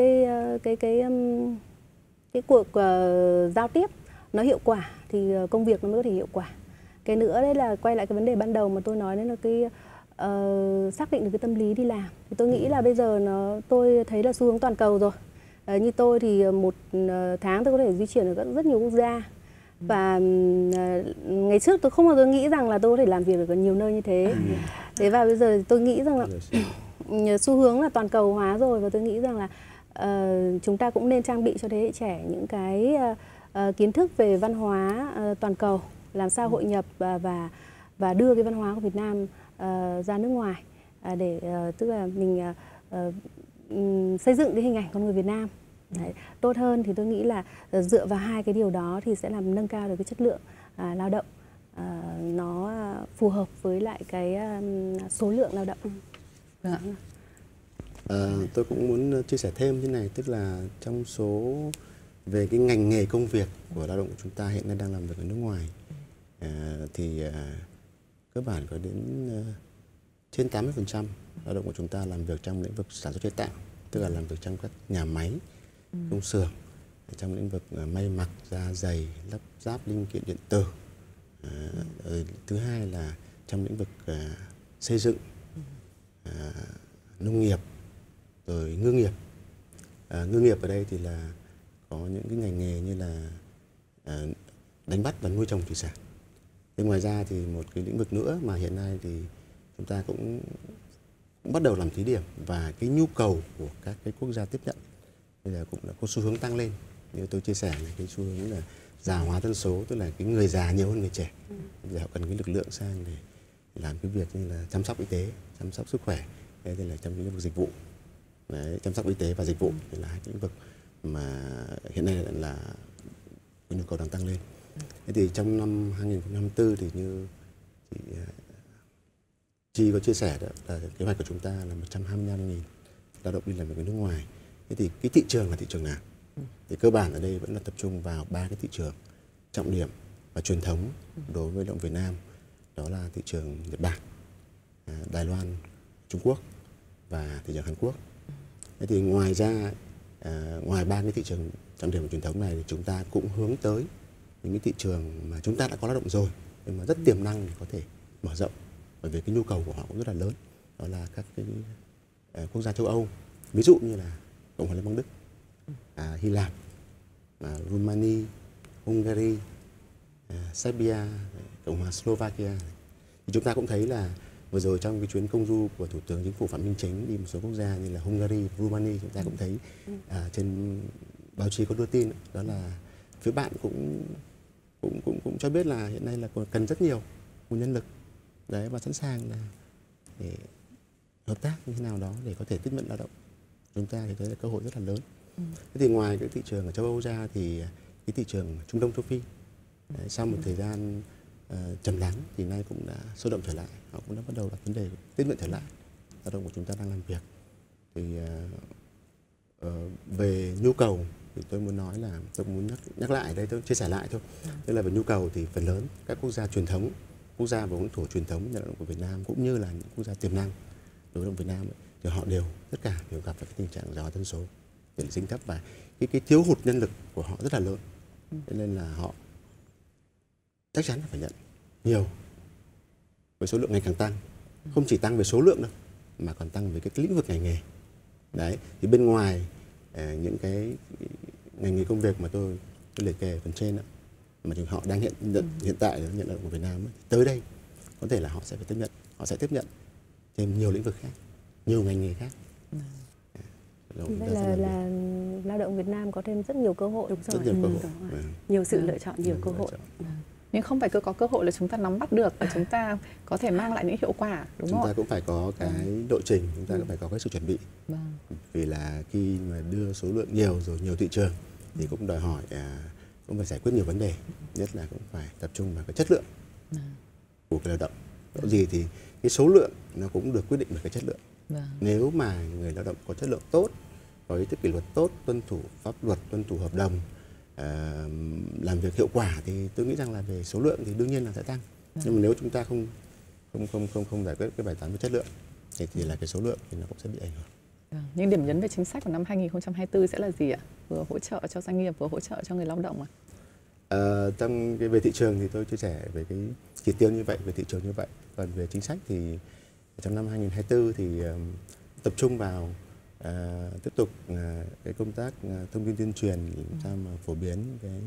cái cuộc giao tiếp nó hiệu quả thì công việc nó mới có thể hiệu quả. Cái nữa đấy là quay lại cái vấn đề ban đầu mà tôi nói, đấy là cái xác định được cái tâm lý đi làm. Thì tôi nghĩ là bây giờ tôi thấy là xu hướng toàn cầu rồi. Như tôi thì 1 tháng tôi có thể di chuyển ở rất nhiều quốc gia. Và ngày trước tôi không bao giờ nghĩ rằng là tôi có thể làm việc ở nhiều nơi như thế. Thế và bây giờ tôi nghĩ rằng là xu hướng là toàn cầu hóa rồi, và tôi nghĩ rằng là chúng ta cũng nên trang bị cho thế hệ trẻ những cái kiến thức về văn hóa toàn cầu, làm sao hội nhập và đưa cái văn hóa của Việt Nam ra nước ngoài để tức là mình xây dựng cái hình ảnh con người Việt Nam đấy, tốt hơn. Thì tôi nghĩ là dựa vào 2 cái điều đó thì sẽ làm nâng cao được cái chất lượng lao động nó phù hợp với lại cái số lượng lao động. Tôi cũng muốn chia sẻ thêm thế này, tức là trong số về cái ngành nghề công việc của lao động của chúng ta hiện nay đang làm việc ở nước ngoài thì cơ bản có đến trên 80% lao động của chúng ta làm việc trong lĩnh vực sản xuất chế tạo, tức là làm việc trong các nhà máy, công xưởng, trong lĩnh vực may mặc, da giày, lắp ráp linh kiện điện tử. Thứ hai là trong lĩnh vực xây dựng, nông nghiệp, rồi ngư nghiệp. Ngư nghiệp ở đây thì là có những cái ngành nghề như là đánh bắt và nuôi trồng thủy sản. Thế ngoài ra thì một cái lĩnh vực nữa mà hiện nay thì chúng ta cũng bắt đầu làm thí điểm, và cái nhu cầu của các cái quốc gia tiếp nhận bây giờ cũng đã có xu hướng tăng lên. Như tôi chia sẻ là cái xu hướng là già hóa dân số, tức là cái người già nhiều hơn người trẻ. Bây giờ họ cần cái lực lượng sang để làm cái việc như là chăm sóc y tế, chăm sóc sức khỏe, thế thì là trong lĩnh vực dịch vụ. Đấy, chăm sóc y tế và dịch vụ thì là 2 lĩnh vực mà hiện nay là nhu cầu đang tăng lên. Thế thì trong năm 2024 thì như chị Chi có chia sẻ đó là kế hoạch của chúng ta là 125.000 lao động đi làm việc ở nước ngoài. Thế thì cái thị trường là thị trường nào? Thì cơ bản ở đây vẫn là tập trung vào 3 cái thị trường trọng điểm và truyền thống đối với lao động Việt Nam, đó là thị trường Nhật Bản, Đài Loan, Trung Quốc và thị trường Hàn Quốc. Thế thì ngoài ra, ngoài 3 cái thị trường trọng điểm và truyền thống này thì chúng ta cũng hướng tới những cái thị trường mà chúng ta đã có lao động rồi nhưng mà rất tiềm năng để có thể mở rộng, bởi vì cái nhu cầu của họ cũng rất là lớn. Đó là các cái quốc gia châu Âu, ví dụ như là Cộng hòa Liên bang Đức, Hy Lạp, Romania, Hungary, Serbia, Cộng hòa Slovakia. Thì chúng ta cũng thấy là vừa rồi trong cái chuyến công du của Thủ tướng Chính phủ Phạm Minh Chính đi một số quốc gia như là Hungary, Romania, chúng ta cũng thấy trên báo chí có đưa tin đó là phía bạn cũng cho biết là hiện nay là cần rất nhiều nguồn nhân lực đấy, và sẵn sàng là để hợp tác như thế nào đó để có thể tiếp nhận lao động. Chúng ta thì thấy là cơ hội rất là lớn. Thế thì ngoài cái thị trường ở châu Âu ra thì cái thị trường Trung Đông, châu Phi đấy, sau một thời gian trầm lắng thì nay cũng đã sôi động trở lại, họ cũng đã bắt đầu đặt vấn đề tiếp nhận trở lại lao động của chúng ta đang làm việc. Thì về nhu cầu thì tôi muốn nói là tôi muốn nhắc lại đây, tôi chia sẻ lại thôi. Tức là về nhu cầu thì phần lớn các quốc gia truyền thống, quốc gia và lãnh thổ truyền thống nhận lao động của Việt Nam cũng như là những quốc gia tiềm năng đối với lao động Việt Nam ấy, thì họ tất cả đều gặp phải cái tình trạng già hóa dân số, tuyển sinh thấp và cái thiếu hụt nhân lực của họ rất là lớn. Cho nên là họ chắc chắn là phải nhận nhiều với số lượng ngày càng tăng, không chỉ tăng về số lượng đâu mà còn tăng về cái lĩnh vực ngành nghề. Đấy, thì bên ngoài những cái ngành nghề công việc mà tôi liệt kê phần trên đó, mà họ đang hiện tại nhận lao động của Việt Nam ấy, tới đây có thể là họ sẽ tiếp nhận thêm nhiều lĩnh vực khác, nhiều ngành nghề khác. Vậy là lao động Việt Nam có thêm rất nhiều cơ hội. Đúng rồi. Rất nhiều cơ hội. Nhiều sự lựa chọn, nhiều cơ hội. Nhưng không phải cứ có cơ hội là chúng ta nắm bắt được và chúng ta có thể mang lại những hiệu quả, đúng không? Chúng ta cũng phải có cái lộ trình, chúng ta cũng phải có cái sự chuẩn bị. Vì là khi mà đưa số lượng nhiều rồi, nhiều thị trường thì cũng đòi hỏi cũng phải giải quyết nhiều vấn đề, nhất là cũng phải tập trung vào cái chất lượng của cái lao động. Dẫu gì thì cái số lượng nó cũng được quyết định bởi cái chất lượng. Nếu mà người lao động có chất lượng tốt, có ý thức kỷ luật tốt, tuân thủ pháp luật, tuân thủ hợp đồng, làm việc hiệu quả thì tôi nghĩ rằng là về số lượng thì đương nhiên là sẽ tăng. Nhưng mà nếu chúng ta không giải quyết cái bài toán về chất lượng thì là cái số lượng thì nó cũng sẽ bị ảnh hưởng. Nhưng điểm nhấn về chính sách của năm 2024 sẽ là gì ạ? Vừa hỗ trợ cho doanh nghiệp, vừa hỗ trợ cho người lao động ạ? Trong cái về thị trường thì tôi chia sẻ về cái chỉ tiêu như vậy, về thị trường như vậy. Còn về chính sách thì trong năm 2024 thì tập trung vào tiếp tục cái công tác thông tin tuyên truyền sao mà phổ biến cái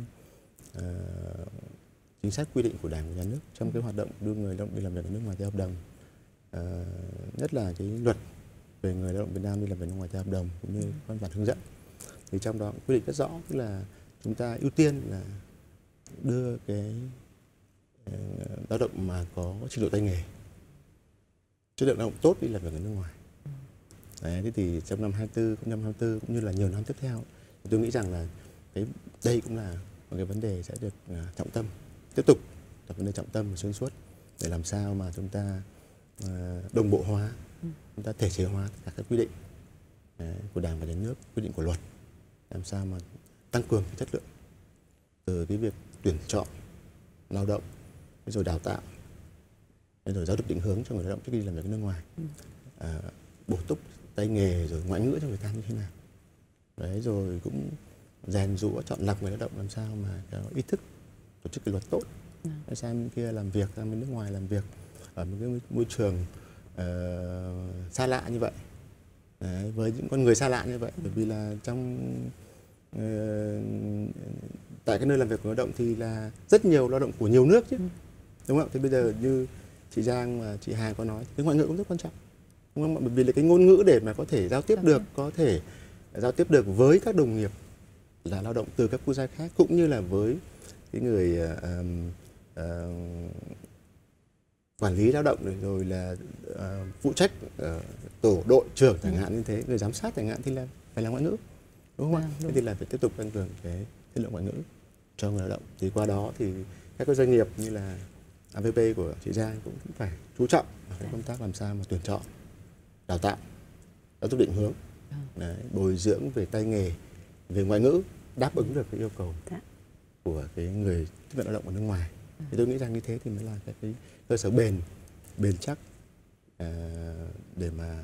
chính sách quy định của Đảng và Nhà nước trong cái hoạt động đưa người lao động đi làm việc ở nước ngoài theo hợp đồng, nhất là cái luật về người lao động Việt Nam đi làm việc nước ngoài theo hợp đồng cũng như văn bản hướng dẫn. Thì trong đó quy định rất rõ, tức là chúng ta ưu tiên là đưa cái lao động mà có trình độ tay nghề, chất lượng lao động tốt đi làm việc ở nước ngoài. Đấy, thế thì trong năm 2024 cũng như là nhiều năm tiếp theo, tôi nghĩ rằng là đây cũng là một cái vấn đề sẽ được trọng tâm, tiếp tục là vấn đề trọng tâm và xuyên suốt để làm sao mà chúng ta đồng bộ hóa, chúng ta thể chế hóa tất cả các quy định của Đảng và Nhà nước, quy định của luật, làm sao mà tăng cường cái chất lượng từ cái việc tuyển chọn lao động, rồi đào tạo, rồi giáo dục định hướng cho người lao động trước khi làm việc ở nước ngoài, bổ túc tay nghề rồi ngoại ngữ cho người ta như thế nào. Đấy, rồi cũng rèn rũa chọn lọc người lao động làm sao mà có ý thức tổ chức kỷ luật tốt. Sang bên kia làm việc, sang bên nước ngoài làm việc ở một cái môi trường xa lạ như vậy. Đấy, với những con người xa lạ như vậy, bởi vì là tại cái nơi làm việc của lao động thì là rất nhiều lao động của nhiều nước chứ, đúng không? Thì bây giờ như chị Giang và chị Hà có nói, cái ngoại ngữ cũng rất quan trọng, đúng không? Bởi vì là cái ngôn ngữ để mà có thể giao tiếp được, có thể giao tiếp được với các đồng nghiệp là lao động từ các quốc gia khác, cũng như là với cái người quản lý lao động rồi là phụ trách tổ đội trưởng chẳng hạn như thế, người giám sát chẳng hạn, thì là phải là ngoại ngữ, đúng không ạ? Thế thì là phải tiếp tục tăng cường cái chất lượng ngoại ngữ cho người lao động. Thì qua đó thì các cái doanh nghiệp như là AVP của chị Giang cũng phải chú trọng vào cái công tác làm sao mà tuyển chọn, đào tạo, giáo dục định hướng, đấy, bồi dưỡng về tay nghề, về ngoại ngữ, đáp ứng được cái yêu cầu của cái người tiếp nhận lao động ở nước ngoài. Thì tôi nghĩ rằng như thế thì mới là cái cơ sở bền chắc để mà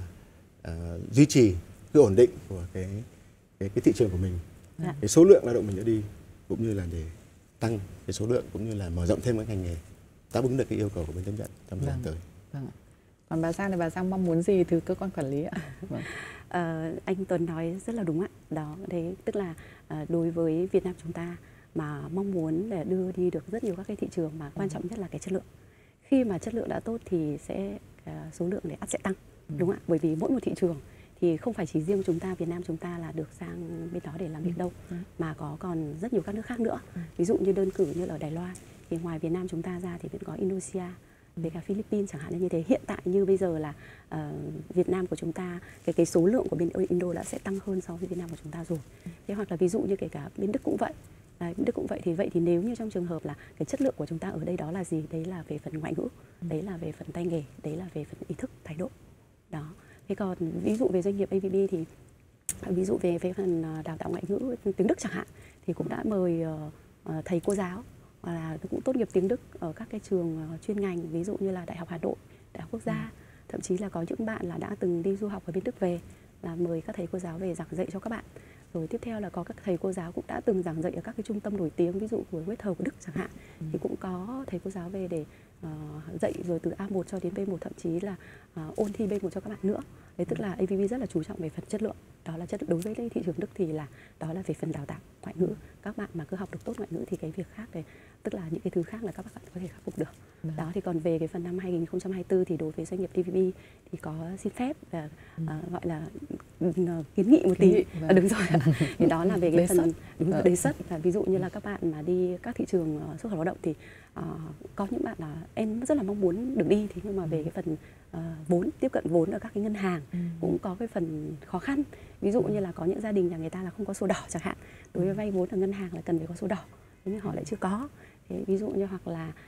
duy trì cái ổn định của cái thị trường của mình, cái số lượng lao động mình đã đi, cũng như là để tăng cái số lượng cũng như là mở rộng thêm các ngành nghề đáp ứng được cái yêu cầu của bên tiếp nhận trong thời gian tới. Vâng. Còn bà Giang thì bà Giang mong muốn gì từ cơ quan quản lý ạ? Vâng. Anh Tuấn nói rất là đúng ạ. Đó, đấy tức là đối với Việt Nam chúng ta mà mong muốn để đưa đi được rất nhiều các cái thị trường, mà quan trọng nhất là cái chất lượng. Khi mà chất lượng đã tốt thì sẽ số lượng để ắt sẽ tăng, đúng không ạ? Bởi vì mỗi một thị trường thì không phải chỉ riêng chúng ta, Việt Nam chúng ta là được sang bên đó để làm việc đâu, mà có còn rất nhiều các nước khác nữa. Ví dụ như đơn cử như ở Đài Loan thì ngoài Việt Nam chúng ta ra thì vẫn có Indonesia, với cả Philippines chẳng hạn như thế. Hiện tại như bây giờ là Việt Nam của chúng ta cái số lượng của bên Indo đã sẽ tăng hơn so với Việt Nam của chúng ta rồi. Thế hoặc là ví dụ như kể cả bên Đức cũng vậy. Đấy, Đức cũng vậy thì nếu như trong trường hợp là cái chất lượng của chúng ta ở đây đó là gì? Đấy là về phần ngoại ngữ, đấy là về phần tay nghề, đấy là về phần ý thức, thái độ. Đó. Thế còn ví dụ về doanh nghiệp AVP thì ví dụ về phần đào tạo ngoại ngữ tiếng Đức chẳng hạn thì cũng đã mời thầy cô giáo hoặc là cũng tốt nghiệp tiếng Đức ở các cái trường chuyên ngành, ví dụ như là Đại học Hà Nội, Đại học Quốc gia, thậm chí là có những bạn là đã từng đi du học ở bên Đức về là mời các thầy cô giáo về giảng dạy cho các bạn. Rồi tiếp theo là có các thầy cô giáo cũng đã từng giảng dạy ở các cái trung tâm nổi tiếng, ví dụ của Goethe của Đức chẳng hạn, thì cũng có thầy cô giáo về để dạy rồi từ A1 cho đến B1, thậm chí là ôn thi B1 cho các bạn nữa. Đấy tức là AVP rất là chú trọng về phần chất lượng. Đó là chất lượng đối với thị trường Đức thì là đó là về phần đào tạo ngoại ngữ. Các bạn mà cứ học được tốt ngoại ngữ thì cái việc khác này, tức là những cái thứ khác là các bạn có thể khắc phục được. Đó thì còn về cái phần năm 2024 thì đối với doanh nghiệp AVP thì có xin phép gọi là kiến nghị một tí. Đúng rồi. Thì đó là về cái phần đề xuất là ví dụ như là các bạn mà đi các thị trường xuất khẩu lao động thì có những bạn là em rất là mong muốn được đi, thế nhưng mà về cái phần vốn, tiếp cận vốn ở các cái ngân hàng cũng có cái phần khó khăn. Ví dụ như là có những gia đình nhà người ta là không có sổ đỏ chẳng hạn, đối với vay vốn ở ngân hàng là cần phải có sổ đỏ, nhưng họ lại chưa có. Thế ví dụ như hoặc là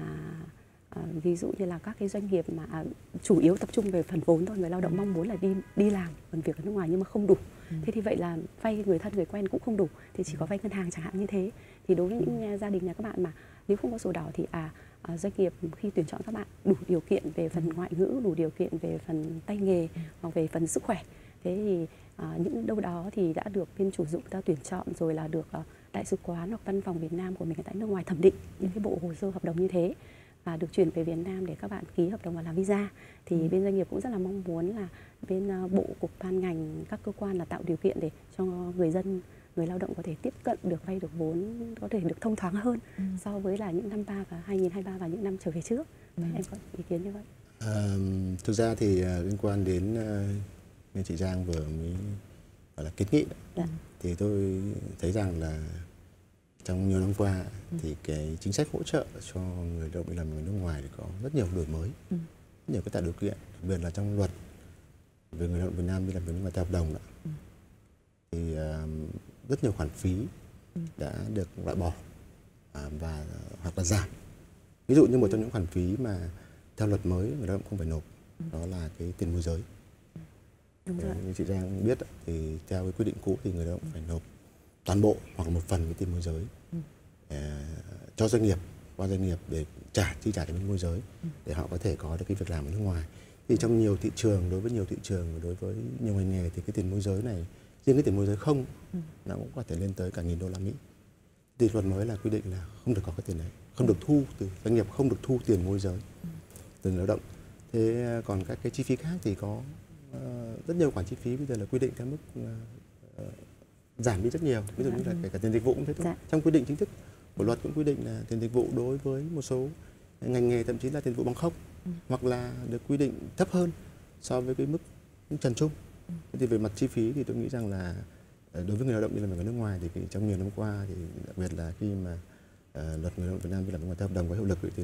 ví dụ như là các cái doanh nghiệp mà chủ yếu tập trung về phần vốn thôi, người lao động mong muốn là đi làm phần việc ở nước ngoài nhưng mà không đủ. Thế thì vậy là vay người thân người quen cũng không đủ, thì chỉ có vay ngân hàng chẳng hạn như thế. Thì đối với những gia đình nhà các bạn mà nếu không có sổ đỏ thì doanh nghiệp khi tuyển chọn các bạn đủ điều kiện về phần ngoại ngữ, đủ điều kiện về phần tay nghề hoặc về phần sức khỏe, thế thì những đâu đó thì đã được bên chủ dụng ta tuyển chọn, rồi là được đại sứ quán hoặc văn phòng Việt Nam của mình tại nước ngoài thẩm định những cái bộ hồ sơ hợp đồng như thế và được chuyển về Việt Nam để các bạn ký hợp đồng và làm visa. Thì bên doanh nghiệp cũng rất là mong muốn là bên bộ, cục, ban ngành, các cơ quan là tạo điều kiện để cho người dân, người lao động có thể tiếp cận được, vay được vốn, có thể được thông thoáng hơn so với là những năm 2023 và những năm trở về trước. Em có ý kiến như vậy? Thực ra thì liên quan đến như chị Giang vừa mới gọi là kiến nghị, thì tôi thấy rằng là trong nhiều năm qua thì cái chính sách hỗ trợ cho người lao động đi làm ở nước ngoài thì có rất nhiều đổi mới, rất nhiều cái tạo điều kiện, đặc biệt là trong luật về người lao động Việt Nam đi làm việc nước ngoài theo hợp đồng đó. Thì rất nhiều khoản phí đã được loại bỏ và hoặc là giảm. Ví dụ như một trong những khoản phí mà theo luật mới người lao động không phải nộp, đó là cái tiền môi giới. Như chị Giang biết thì theo cái quy định cũ thì người lao động phải nộp toàn bộ hoặc một phần cái tiền môi giới cho doanh nghiệp, qua doanh nghiệp để chi trả cho bên môi giới để họ có thể có được cái việc làm ở nước ngoài. Thì trong nhiều thị trường, đối với nhiều thị trường, đối với nhiều ngành nghề thì cái tiền môi giới này, riêng cái tiền môi giới không nó cũng có thể lên tới cả $1.000. Thì luật mới là quy định là không được có cái tiền đấy, không được thu từ doanh nghiệp, không được thu tiền môi giới từ người lao động. Thế còn các cái chi phí khác thì có rất nhiều khoản chi phí bây giờ là quy định theo mức giảm đi rất nhiều. Ví dụ như là kể cả tiền dịch vụ cũng thế thôi. Trong quy định chính thức của luật cũng quy định là tiền dịch vụ đối với một số ngành nghề thậm chí là tiền dịch vụ bằng không hoặc là được quy định thấp hơn so với cái mức trần trung. Thì về mặt chi phí thì tôi nghĩ rằng là đối với người lao động đi làm việc ở nước ngoài thì trong nhiều năm qua thì đặc biệt là khi mà luật người lao động Việt Nam đi làm việc ngoài theo hợp đồng có hiệu lực thì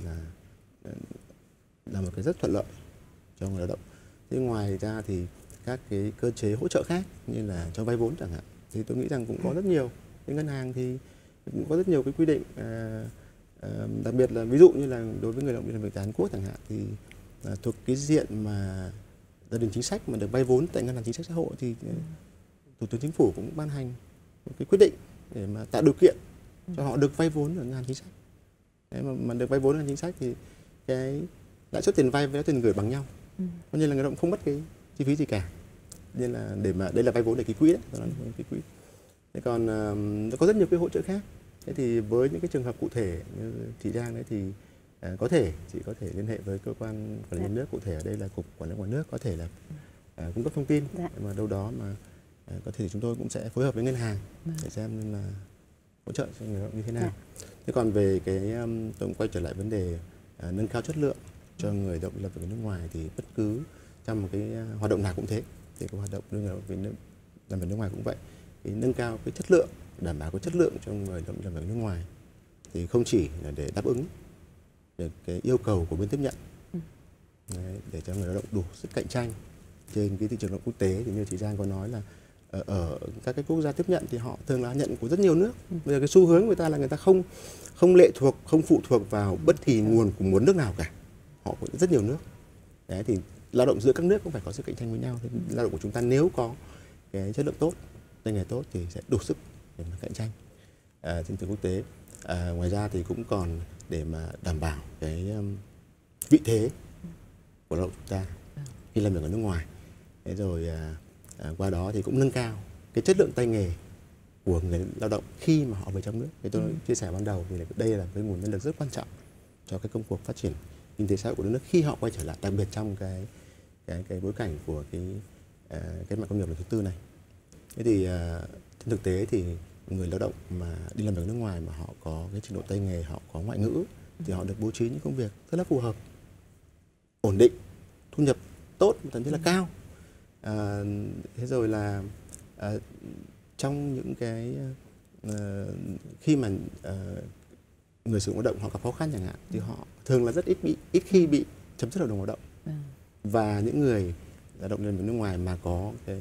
là một cái rất thuận lợi cho người lao động. Thế ngoài ra thì các cái cơ chế hỗ trợ khác như là cho vay vốn chẳng hạn thì tôi nghĩ rằng cũng có rất nhiều. Cái ngân hàng thì cũng có rất nhiều cái quy định Đặc biệt là ví dụ như là đối với người lao động đi làm việc tại Hàn Quốc chẳng hạn, thì thuộc cái diện mà gia đình chính sách mà được vay vốn tại ngân hàng chính sách xã hội, thì Thủ tướng Chính phủ cũng ban hành một cái quyết định để mà tạo điều kiện cho họ được vay vốn ở ngân hàng chính sách. Đấy, mà được vay vốn ở ngân hàng chính sách thì cái lãi suất tiền vay với lãi suất tiền gửi bằng nhau, coi như là người lao động không mất cái chi phí gì cả. Nên là để mà đây là vay vốn để ký quỹ đấy, ký quỹ. Thế còn có rất nhiều cái hỗ trợ khác. Thế thì với những cái trường hợp cụ thể như chị Giang đấy thì chị có thể liên hệ với cơ quan quản lý nhà nước, cụ thể ở đây là Cục Quản lý Ngoài nước, có thể là cung cấp thông tin, mà đâu đó mà có thể chúng tôi cũng sẽ phối hợp với ngân hàng để xem là hỗ trợ cho người lao động như thế nào. Thế còn về cái tôi cũng quay trở lại vấn đề nâng cao chất lượng cho người lao động làm việc ở nước ngoài, thì bất cứ trong một cái hoạt động nào cũng thế, thì cái hoạt động đưa người lao động làm việc nước ngoài cũng vậy. Thì nâng cao cái chất lượng, đảm bảo cái chất lượng cho người lao động làm việc ở nước ngoài thì không chỉ là để đáp ứng được cái yêu cầu của bên tiếp nhận, để cho người lao động đủ sức cạnh tranh trên cái thị trường lao động quốc tế. Thì như chị Giang có nói là ở các cái quốc gia tiếp nhận thì họ thường là nhận của rất nhiều nước. Bây giờ cái xu hướng người ta là người ta không lệ thuộc, không phụ thuộc vào bất kỳ nguồn của một nước nào cả, họ có rất nhiều nước. Đấy, thì lao động giữa các nước cũng phải có sự cạnh tranh với nhau. Thì lao động của chúng ta nếu có cái chất lượng tốt, tay nghề tốt thì sẽ đủ sức để mà cạnh tranh trên trường quốc tế. Ngoài ra thì cũng còn để mà đảm bảo cái vị thế của lao động chúng ta khi làm việc ở nước ngoài. Thế rồi qua đó thì cũng nâng cao cái chất lượng tay nghề của người lao động khi mà họ về trong nước. Thì tôi chia sẻ ban đầu thì đây là cái nguồn nhân lực rất quan trọng cho cái công cuộc phát triển kinh tế xã hội của đất nước khi họ quay trở lại, đặc biệt trong cái bối cảnh của cái mạng công nghiệp lần thứ tư này. Thế thì trên thực tế thì người lao động mà đi làm việc ở nước ngoài mà họ có cái trình độ tay nghề, họ có ngoại ngữ, thì họ được bố trí những công việc rất là phù hợp, ổn định, thu nhập tốt, thậm chí là cao. Thế rồi là trong những cái khi mà người sử dụng lao động họ gặp khó khăn chẳng hạn, thì họ thường là rất ít khi bị chấm dứt hợp đồng lao động. Và những người lao động lên nước ngoài mà có cái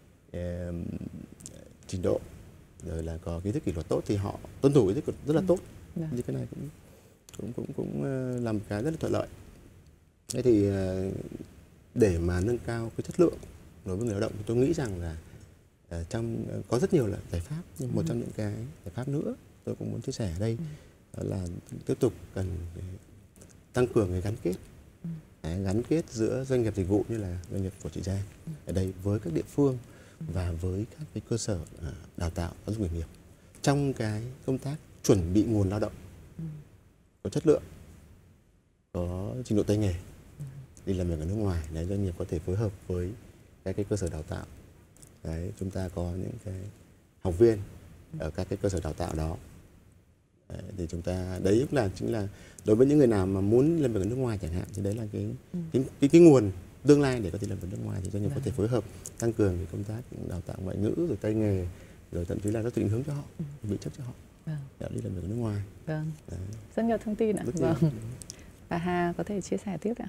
trình độ rồi là có kiến thức kỷ luật tốt thì họ tuân thủ kiến thức rất là tốt. Như cái này cũng làm cái rất là thuận lợi. Thế thì để mà nâng cao cái chất lượng đối với người lao động thì tôi nghĩ rằng là có rất nhiều là giải pháp, nhưng một trong những cái giải pháp nữa tôi cũng muốn chia sẻ ở đây là tiếp tục cần tăng cường cái gắn kết, gắn kết giữa doanh nghiệp dịch vụ như là doanh nghiệp của chị Giang ở đây với các địa phương và với các cái cơ sở đào tạo giáo dục nghề nghiệp trong cái công tác chuẩn bị nguồn lao động có chất lượng, có trình độ tay nghề đi làm việc ở nước ngoài. Đấy, doanh nghiệp có thể phối hợp với các cái cơ sở đào tạo. Đấy, chúng ta có những cái học viên ở các cái cơ sở đào tạo đó. Đấy, thì chúng ta đấy cũng là chính là đối với những người nào mà muốn làm việc ở nước ngoài chẳng hạn, thì đấy là cái nguồn tương lai để có thể làm việc ở nước ngoài, thì doanh nghiệp có thể phối hợp tăng cường cái công tác đào tạo ngoại ngữ rồi tay nghề, rồi thậm chí là các định hướng cho họ, vị chất cho họ để đi làm việc ở nước ngoài. Rất nhiều thông tin ạ. Bà Hà có thể chia sẻ tiếp ạ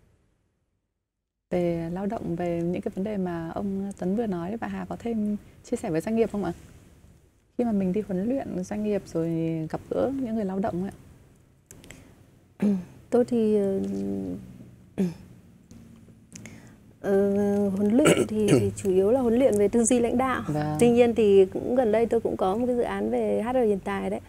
về lao động, về những cái vấn đề mà ông Tuấn vừa nói. Bà Hà có thêm chia sẻ với doanh nghiệp không ạ? Khi mà mình đi huấn luyện doanh nghiệp rồi gặp gỡ những người lao động ạ. Tôi thì huấn luyện thì chủ yếu là huấn luyện về tư duy lãnh đạo. Tuy nhiên thì cũng gần đây tôi cũng có một cái dự án về HR hiện tại đấy.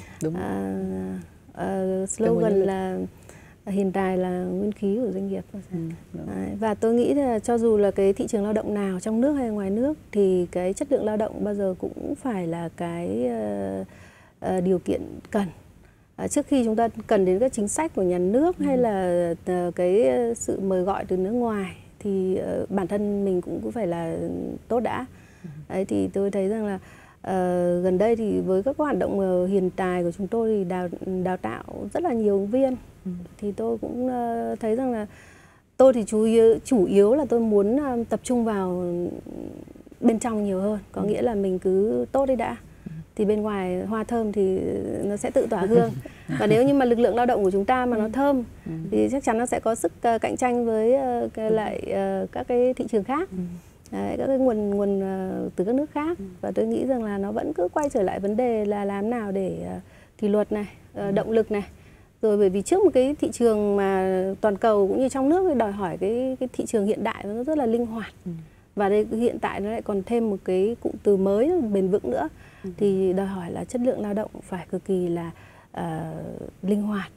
Slogan là hiện tại là nguyên khí của doanh nghiệp. Và tôi nghĩ là cho dù là cái thị trường lao động nào trong nước hay ngoài nước thì cái chất lượng lao động bao giờ cũng phải là cái điều kiện cần. Trước khi chúng ta cần đến các chính sách của nhà nước hay là cái sự mời gọi từ nước ngoài thì bản thân mình cũng phải là tốt đã. Đấy, thì tôi thấy rằng là gần đây thì với các hoạt động hiện tại của chúng tôi thì đào tạo rất là nhiều ứng viên. Thì tôi cũng thấy rằng là tôi thì chủ yếu là tôi muốn tập trung vào bên trong nhiều hơn. Có nghĩa là mình cứ tốt đi đã, thì bên ngoài hoa thơm thì nó sẽ tự tỏa hương. Và nếu như mà lực lượng lao động của chúng ta mà nó thơm thì chắc chắn nó sẽ có sức cạnh tranh với lại các cái thị trường khác. Đấy, các cái nguồn từ các nước khác. Và tôi nghĩ rằng là nó vẫn cứ quay trở lại vấn đề là làm nào để kỷ luật này, động lực này, Rồi bởi vì trước một cái thị trường mà toàn cầu cũng như trong nước đòi hỏi cái thị trường hiện đại nó rất là linh hoạt. Và đây hiện tại nó lại còn thêm một cái cụm từ mới bền vững nữa. Thì đòi hỏi là chất lượng lao động phải cực kỳ là linh hoạt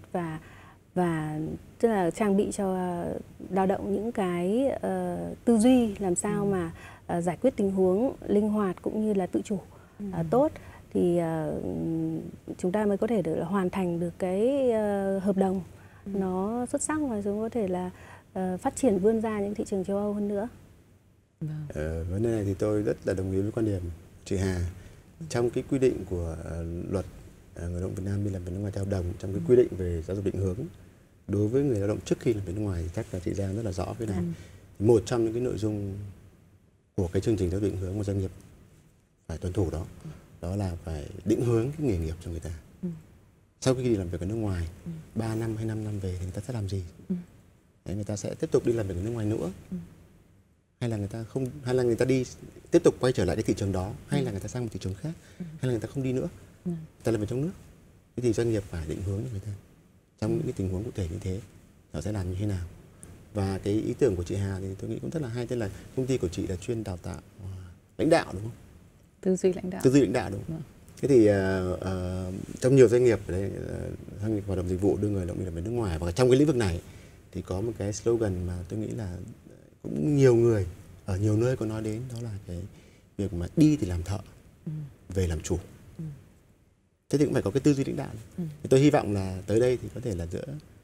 và tức là trang bị cho lao động những cái tư duy làm sao mà giải quyết tình huống linh hoạt cũng như là tự chủ tốt, thì chúng ta mới có thể được hoàn thành được cái hợp đồng nó xuất sắc và chúng có thể là phát triển vươn ra những thị trường châu Âu hơn nữa. Vấn đề này thì tôi rất là đồng ý với quan điểm chị Hà. Trong cái quy định của luật người lao động Việt Nam đi làm việc nước ngoài theo hợp đồng, trong cái quy định về giáo dục định hướng đối với người lao động trước khi làm việc nước ngoài thì chắc là chị Giang rất là rõ cái này. Một trong những cái nội dung của cái chương trình giáo dục định hướng mà doanh nghiệp phải tuân thủ đó là phải định hướng cái nghề nghiệp cho người ta. Sau khi đi làm việc ở nước ngoài 3 năm hay 5 năm về thì người ta sẽ làm gì? Đấy, người ta sẽ tiếp tục đi làm việc ở nước ngoài nữa, hay là người ta không, hay là người ta đi tiếp tục quay trở lại cái thị trường đó, hay là người ta sang một thị trường khác, hay là người ta không đi nữa, người ta làm việc trong nước. Thế thì doanh nghiệp phải định hướng cho người ta trong những cái tình huống cụ thể như thế họ sẽ làm như thế nào. Và cái ý tưởng của chị Hà thì tôi nghĩ cũng rất là hay, tức là công ty của chị là chuyên đào tạo lãnh đạo đúng không? Tư duy lãnh đạo. Tư duy lãnh đạo đúng không? Thế thì trong nhiều doanh nghiệp ở đây, doanh nghiệp hoạt động dịch vụ đưa người lao động đi làm việc nước ngoài, và trong cái lĩnh vực này thì có một cái slogan mà tôi nghĩ là cũng nhiều người ở nhiều nơi có nói đến, đó là cái việc mà đi thì làm thợ, về làm chủ. Thế thì cũng phải có cái tư duy lãnh đạo. Tôi hy vọng là tới đây thì có thể là giữa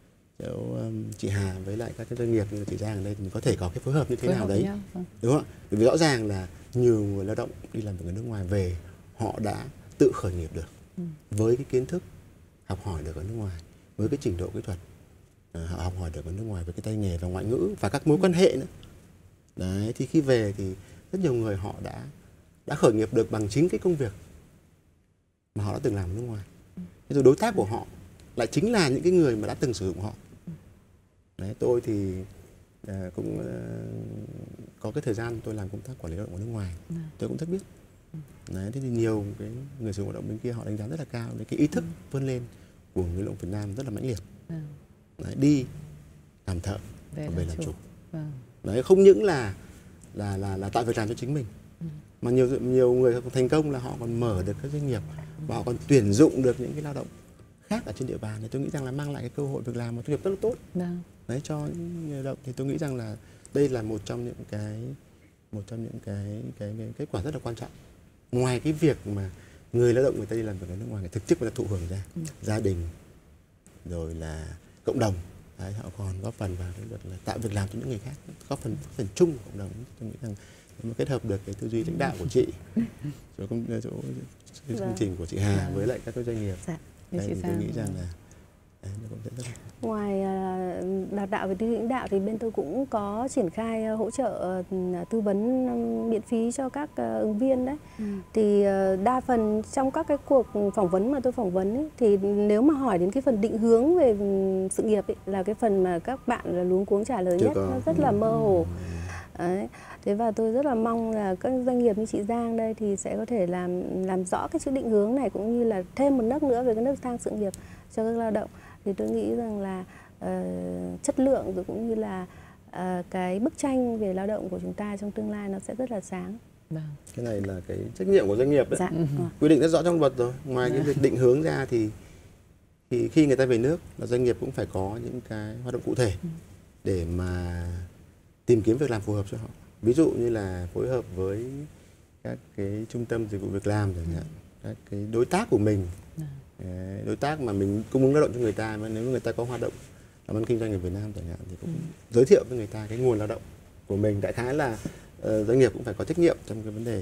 chị Hà với lại các cái doanh nghiệp như chị Giang ở đây thì mình có thể có cái phối hợp như thế nào đấy, đúng không ạ? Bởi vì rõ ràng là nhiều người lao động đi làm việc ở nước ngoài về, họ đã tự khởi nghiệp được với cái kiến thức học hỏi được ở nước ngoài, với cái trình độ kỹ thuật họ học hỏi được ở nước ngoài, với cái tay nghề và ngoại ngữ và các mối quan hệ nữa. Đấy, thì khi về thì rất nhiều người họ đã khởi nghiệp được bằng chính cái công việc mà họ đã từng làm ở nước ngoài. Rồi đối tác của họ lại chính là những cái người mà đã từng sử dụng họ. Đấy, tôi thì cũng có cái thời gian tôi làm công tác quản lý lao động ở nước ngoài, tôi cũng rất biết. Đấy, thế thì nhiều cái người sử dụng lao động bên kia họ đánh giá rất là cao đến cái ý thức vươn lên của người lao động Việt Nam rất là mãnh liệt. Đấy, đi làm thợ và về làm chủ. Đấy, không những là tạo việc làm cho chính mình, mà nhiều người thành công là họ còn mở được các doanh nghiệp và họ còn tuyển dụng được những cái lao động khác ở trên địa bàn. Thì tôi nghĩ rằng là mang lại cái cơ hội việc làm và thu nhập rất là tốt. Đấy, cho những người lao động thì tôi nghĩ rằng là đây là một trong những cái kết quả rất là quan trọng. Ngoài cái việc mà người lao động người ta đi làm việc ở nước ngoài, thực chất người ta thụ hưởng ra, gia đình rồi là cộng đồng. Đấy, họ còn góp phần vào cái việc là tạo việc làm cho những người khác, góp phần chung của cộng đồng. Tôi nghĩ rằng nếu mà kết hợp được cái tư duy lãnh đạo của chị, rồi chương trình của chị Hà với lại các cái doanh nghiệp, đấy, thì tôi nghĩ rằng là nó cũng sẽ rất là... Ngoài đào tạo về tư duy lãnh đạo thì bên tôi cũng có triển khai hỗ trợ tư vấn miễn phí cho các ứng viên đấy. Thì đa phần trong các cái cuộc phỏng vấn mà tôi phỏng vấn ấy, thì nếu mà hỏi đến cái phần định hướng về sự nghiệp ấy, là cái phần mà các bạn là luống cuống trả lời nhất, nó rất là mơ hồ. Đấy. Thế và tôi rất là mong là các doanh nghiệp như chị Giang đây thì sẽ có thể làm rõ cái chữ định hướng này, cũng như là thêm một nấc nữa về cái nấc thang sự nghiệp cho các lao động. Thì tôi nghĩ rằng là chất lượng rồi cũng như là cái bức tranh về lao động của chúng ta trong tương lai nó sẽ rất là sáng. Cái này là cái trách nhiệm của doanh nghiệp đấy. Quy định rất rõ trong luật rồi. Ngoài cái việc định hướng ra thì khi người ta về nước là doanh nghiệp cũng phải có những cái hoạt động cụ thể để mà tìm kiếm việc làm phù hợp cho họ. Ví dụ như là phối hợp với các cái trung tâm dịch vụ việc làm chẳng hạn, các cái đối tác của mình, đối tác mà mình cung ứng lao động cho người ta, mà nếu người ta có hoạt động làm ăn kinh doanh ở Việt Nam chẳng hạn thì cũng giới thiệu với người ta cái nguồn lao động của mình. Đại khái là doanh nghiệp cũng phải có trách nhiệm trong cái vấn đề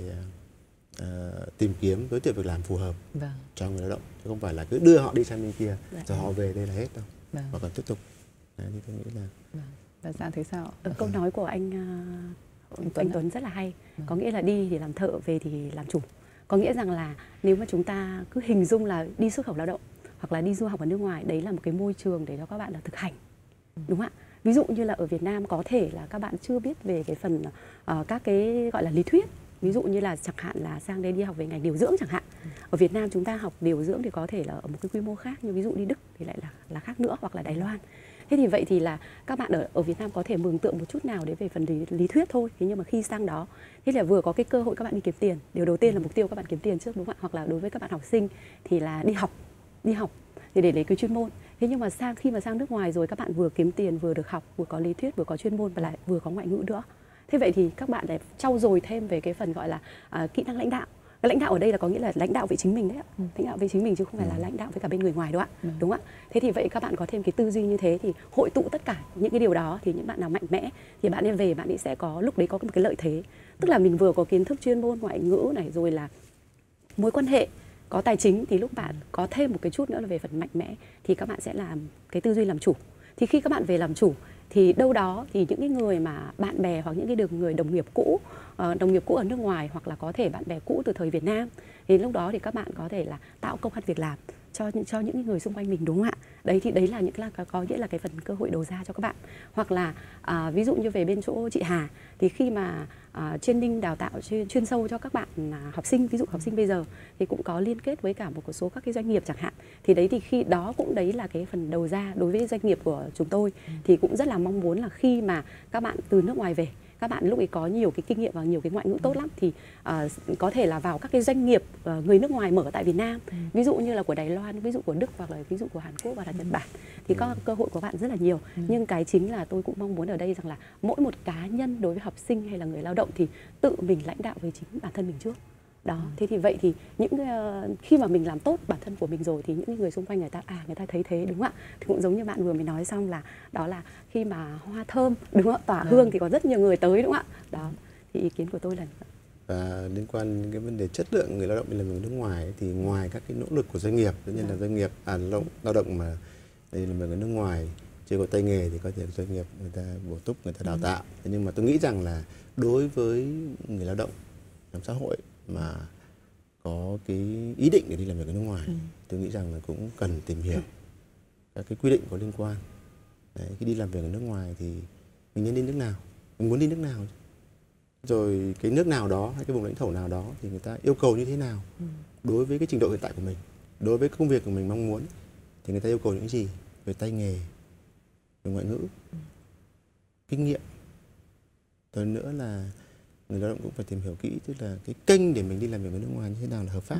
tìm kiếm giới thiệu việc làm phù hợp cho người lao động, chứ không phải là cứ đưa họ đi sang bên kia rồi họ về đây là hết đâu, và còn tiếp tục. Đấy, thì tôi nghĩ là Và Giang thấy sao? Câu nói của anh Tuấn rất là hay. Có nghĩa là đi thì làm thợ, về thì làm chủ. Có nghĩa rằng là nếu mà chúng ta cứ hình dung là đi xuất khẩu lao động hoặc là đi du học ở nước ngoài, đấy là một cái môi trường để cho các bạn là thực hành, đúng không ạ? Ví dụ như là ở Việt Nam có thể là các bạn chưa biết về cái phần các cái gọi là lý thuyết, ví dụ như là chẳng hạn là sang đây đi học về ngành điều dưỡng chẳng hạn, Ở Việt Nam chúng ta học điều dưỡng thì có thể là ở một cái quy mô khác, nhưng ví dụ đi Đức thì lại là khác nữa, hoặc là Đài Loan. Thế thì vậy thì là các bạn ở Việt Nam có thể mường tượng một chút nào để về phần lý thuyết thôi. Thế nhưng mà khi sang đó, thế là vừa có cái cơ hội các bạn đi kiếm tiền. Điều đầu tiên là mục tiêu các bạn kiếm tiền trước, đúng không ạ? Hoặc là đối với các bạn học sinh thì là đi học để lấy cái chuyên môn. Thế nhưng mà khi mà sang nước ngoài rồi, các bạn vừa kiếm tiền, vừa được học, vừa có lý thuyết, vừa có chuyên môn và lại vừa có ngoại ngữ nữa. Thế vậy thì các bạn lại trau dồi thêm về cái phần gọi là kỹ năng lãnh đạo. Cái lãnh đạo ở đây là có nghĩa là lãnh đạo về chính mình đấy ạ. Lãnh đạo về chính mình chứ không phải là lãnh đạo với cả bên người ngoài đâu ạ. Đúng không ạ? Thế thì vậy các bạn có thêm cái tư duy như thế thì hội tụ tất cả những cái điều đó, thì những bạn nào mạnh mẽ thì bạn ấy về, bạn ấy sẽ có lúc đấy có một cái lợi thế. Tức là mình vừa có kiến thức chuyên môn, ngoại ngữ này, rồi là mối quan hệ, có tài chính, thì lúc bạn có thêm một cái chút nữa là về phần mạnh mẽ thì các bạn sẽ làm cái tư duy làm chủ. Thì khi các bạn về làm chủ thì đâu đó thì những cái người mà bạn bè hoặc những cái người đồng nghiệp cũ ở nước ngoài, hoặc là có thể bạn bè cũ từ thời Việt Nam, thì lúc đó thì các bạn có thể là tạo công ăn việc làm cho những người xung quanh mình, đúng không ạ? Đấy thì đấy là có nghĩa là cái phần cơ hội đầu ra cho các bạn. Hoặc là ví dụ như về bên chỗ chị Hà thì khi mà training đào tạo chuyên sâu cho các bạn học sinh, ví dụ học sinh bây giờ thì cũng có liên kết với cả một số các cái doanh nghiệp chẳng hạn, thì đấy thì khi đó cũng đấy là cái phần đầu ra đối với doanh nghiệp của chúng tôi. Thì cũng rất là mong muốn là khi mà các bạn từ nước ngoài về, các bạn lúc ấy có nhiều cái kinh nghiệm và nhiều cái ngoại ngữ tốt lắm, thì có thể là vào các cái doanh nghiệp người nước ngoài mở tại Việt Nam, ví dụ như là của Đài Loan, ví dụ của Đức, hoặc là ví dụ của Hàn Quốc và là Nhật Bản, thì có cơ hội của bạn rất là nhiều. Nhưng cái chính là tôi cũng mong muốn ở đây rằng là mỗi một cá nhân đối với học sinh hay là người lao động thì tự mình lãnh đạo với chính bản thân mình trước. Đó, thế thì vậy thì khi mà mình làm tốt bản thân của mình rồi thì những người xung quanh người ta thấy thế, đúng không ạ? Thì cũng giống như bạn vừa mới nói xong là đó là khi mà hoa thơm, đúng không ạ, tỏa hương thì có rất nhiều người tới, đúng không ạ? Đó, thì ý kiến của tôi là và liên quan đến cái vấn đề chất lượng người lao động đi làm việc nước ngoài ấy, thì ngoài các cái nỗ lực của doanh nghiệp, tất nhiên là doanh nghiệp lao động mà đây là người nước ngoài chưa có tay nghề thì có thể doanh nghiệp người ta bổ túc, người ta đào tạo. Thế nhưng mà tôi nghĩ rằng là đối với người lao động trong xã hội mà có cái ý định để đi làm việc ở nước ngoài, tôi nghĩ rằng là cũng cần tìm hiểu các cái quy định có liên quan. Đấy, khi đi làm việc ở nước ngoài thì mình nên đi nước nào, mình muốn đi nước nào, rồi cái nước nào đó hay cái vùng lãnh thổ nào đó thì người ta yêu cầu như thế nào đối với cái trình độ hiện tại của mình, đối với công việc của mình mong muốn thì người ta yêu cầu những gì về tay nghề, về ngoại ngữ, kinh nghiệm. Rồi nữa là người lao động cũng phải tìm hiểu kỹ, tức là cái kênh để mình đi làm việc ở nước ngoài như thế nào là hợp pháp.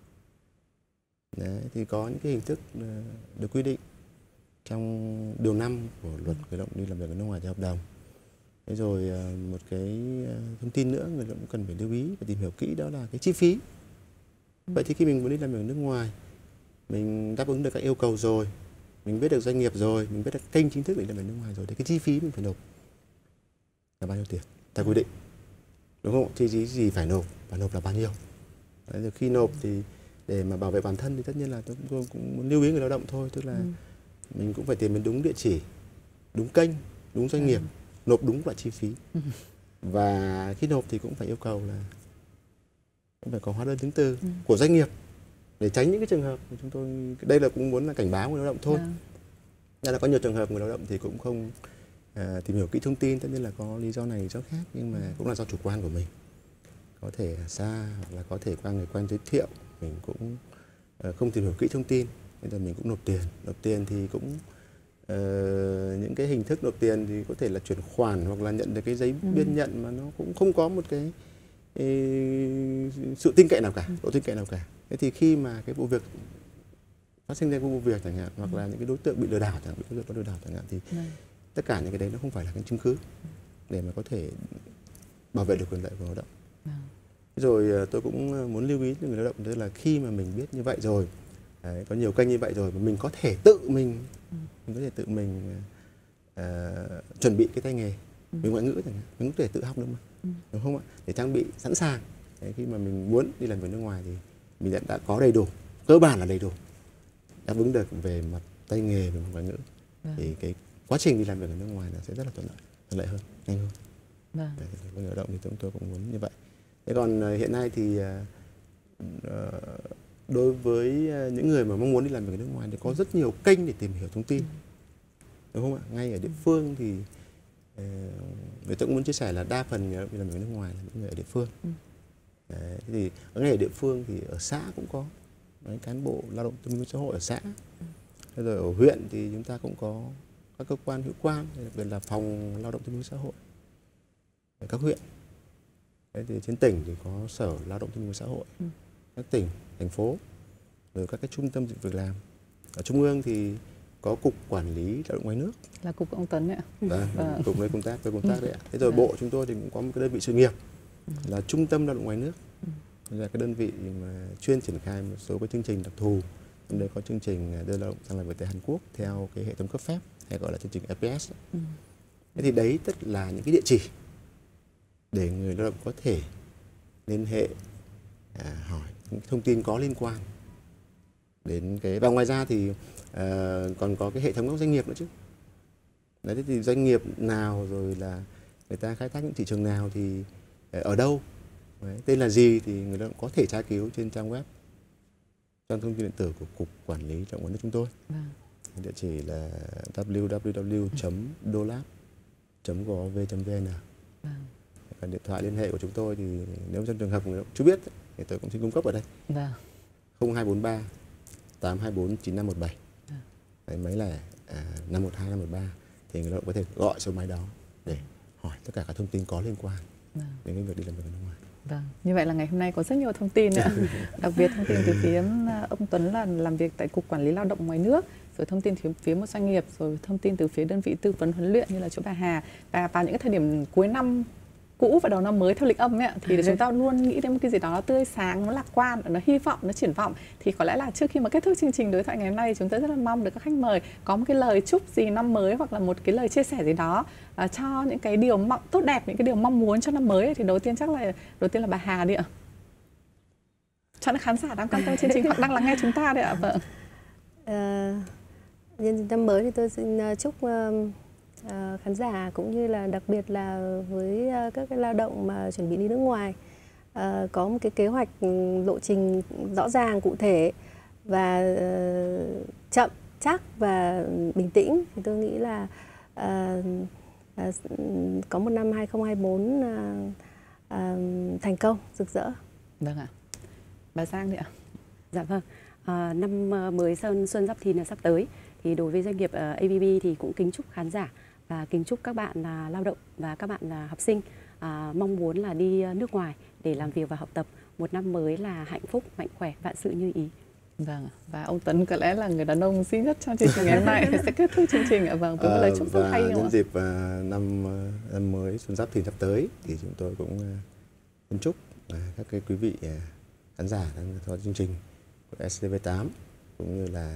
Đấy, thì có những cái hình thức được quy định trong điều 5 của luật người lao động đi làm việc ở nước ngoài theo hợp đồng. Thế rồi một cái thông tin nữa người lao động cần phải lưu ý và tìm hiểu kỹ, đó là cái chi phí. Vậy thì khi mình muốn đi làm việc ở nước ngoài, mình đáp ứng được các yêu cầu rồi, mình biết được doanh nghiệp rồi, mình biết được kênh chính thức để làm việc ở nước ngoài rồi, thì cái chi phí mình phải nộp là bao nhiêu tiền theo quy định, đúng không? Chi phí gì phải nộp và nộp là bao nhiêu. Đấy, rồi khi nộp thì để mà bảo vệ bản thân thì tất nhiên là tôi cũng muốn lưu ý người lao động thôi, tức là mình cũng phải tìm đến đúng địa chỉ, đúng kênh, đúng doanh nghiệp, nộp đúng loại chi phí. Và khi nộp thì cũng phải yêu cầu là cũng phải có hóa đơn chứng từ của doanh nghiệp để tránh những cái trường hợp mà chúng tôi đây là cũng muốn là cảnh báo người lao động thôi. Nên là có nhiều trường hợp người lao động thì cũng không tìm hiểu kỹ thông tin, tất nhiên là có lý do này lý do khác, nhưng mà cũng là do chủ quan của mình, có thể xa hoặc là có thể qua người quen giới thiệu, mình cũng không tìm hiểu kỹ thông tin nên là mình cũng nộp tiền thì cũng những cái hình thức nộp tiền thì có thể là chuyển khoản hoặc là nhận được cái giấy biên nhận mà nó cũng không có một cái sự tin cậy nào cả, độ tin cậy nào cả. Thế thì khi mà cái vụ việc phát sinh ra vụ việc chẳng hạn, hoặc là những cái đối tượng bị lừa đảo chẳng hạn, thì tất cả những cái đấy nó không phải là cái chứng cứ để mà có thể bảo vệ được quyền lợi của lao động. Rồi tôi cũng muốn lưu ý người lao động, tức là khi mà mình biết như vậy rồi, đấy, có nhiều kênh như vậy rồi mà mình có thể tự mình chuẩn bị cái tay nghề về ngoại ngữ chẳng hạn, mình có thể tự học được mà, đúng không ạ? Để trang bị sẵn sàng. Đấy, khi mà mình muốn đi làm việc nước ngoài thì mình đã có đầy đủ, cơ bản là đầy đủ, đáp ứng được về mặt tay nghề, về mặt ngoại ngữ. Thì cái quá trình đi làm việc ở nước ngoài là sẽ rất là thuận lợi hơn, nhanh hơn. Với người lao động thì chúng tôi cũng muốn như vậy. Thế còn hiện nay thì đối với những người mà mong muốn đi làm việc ở nước ngoài thì có rất nhiều kênh để tìm hiểu thông tin, đúng không ạ? Ngay ở địa phương thì người ta cũng muốn chia sẻ là đa phần người đi làm việc ở nước ngoài là những người ở địa phương. Đấy, thì ngay ở địa phương thì ở xã cũng có cán bộ lao động thương binh xã hội ở xã. Rồi ở huyện thì chúng ta cũng có các cơ quan hữu quan, đặc biệt là phòng lao động thương binh xã hội ở các huyện. Đấy, thì trên tỉnh thì có sở lao động thương binh xã hội, các tỉnh, thành phố, rồi các cái trung tâm dịch việc làm. Ở trung ương thì có cục quản lý lao động ngoài nước, là cục của ông Tuấn đấy ạ. Cục nơi công tác đấy ạ. Thế rồi bộ chúng tôi thì cũng có một cái đơn vị sự nghiệp là trung tâm lao động ngoài nước, là cái đơn vị mà chuyên triển khai một số cái chương trình đặc thù. Trong đấy có chương trình đưa lao động sang làm việc tại Hàn Quốc theo cái hệ thống cấp phép hay gọi là chương trình FPS. Thế thì đấy tất là những cái địa chỉ để người lao động có thể liên hệ hỏi những thông tin có liên quan đến cái. Và ngoài ra thì còn có cái hệ thống các doanh nghiệp nữa chứ. Đấy, thì doanh nghiệp nào rồi là người ta khai thác những thị trường nào thì ở đâu, đấy, tên là gì thì người lao động có thể tra cứu trên trang web, trang thông tin điện tử của Cục Quản lý lao động ngoài nước chúng tôi. Địa chỉ là www.dolab.gov.vn. Còn điện thoại liên hệ của chúng tôi thì nếu trong trường hợp người lao động chưa biết thì tôi cũng xin cung cấp ở đây. 0243 824 9517. Đấy, máy là 512 513 thì người lao động có thể gọi số máy đó để hỏi tất cả các thông tin có liên quan đến cái việc đi làm việc ở nước ngoài. Vâng, như vậy là ngày hôm nay có rất nhiều thông tin nữa. Đặc biệt thông tin từ phía ông Tuấn là làm việc tại Cục Quản lý Lao động ngoài nước, rồi thông tin từ phía một doanh nghiệp, rồi thông tin từ phía đơn vị tư vấn huấn luyện như là chỗ bà Hà. Và vào những cái thời điểm cuối năm cũ và đầu năm mới theo lịch âm ấy, thì chúng ta luôn nghĩ đến một cái gì đó nó tươi sáng, nó lạc quan, nó hy vọng, nó triển vọng. Thì có lẽ là trước khi mà kết thúc chương trình đối thoại ngày hôm nay, chúng tôi rất là mong được các khách mời có một cái lời chúc gì năm mới hoặc là một cái lời chia sẻ gì đó cho những cái điều tốt đẹp, những cái điều mong muốn cho năm mới. Thì đầu tiên là bà Hà đi ạ. Cho những khán giả đang quan tâm chương trình hoặc đang lắng nghe chúng ta đấy ạ. Vâng. Nhân năm mới thì tôi xin chúc khán giả cũng như là đặc biệt là với các cái lao động mà chuẩn bị đi nước ngoài có một cái kế hoạch lộ trình rõ ràng, cụ thể và chậm, chắc và bình tĩnh. Thì tôi nghĩ là có một năm 2024 thành công, rực rỡ. Vâng ạ. Bà Giang đi ạ. Dạ vâng. Năm mới Xuân Giáp Thìn sắp tới thì đối với doanh nghiệp AVB thì cũng kính chúc khán giả và kính chúc các bạn lao động và các bạn học sinh mong muốn là đi nước ngoài để làm việc và học tập. Một năm mới là hạnh phúc, mạnh khỏe, vạn sự như ý. Vâng, và ông Tuấn có lẽ là người đàn ông duy nhất trong chương trình ngày hôm nay sẽ kết thúc chương trình ạ. Vâng, với một lời chúc rất hay. Nhân dịp năm mới Xuân Giáp Thìn sắp tới thì chúng tôi cũng xin chúc các cái quý vị khán giả đang theo chương trình của STV8 cũng như là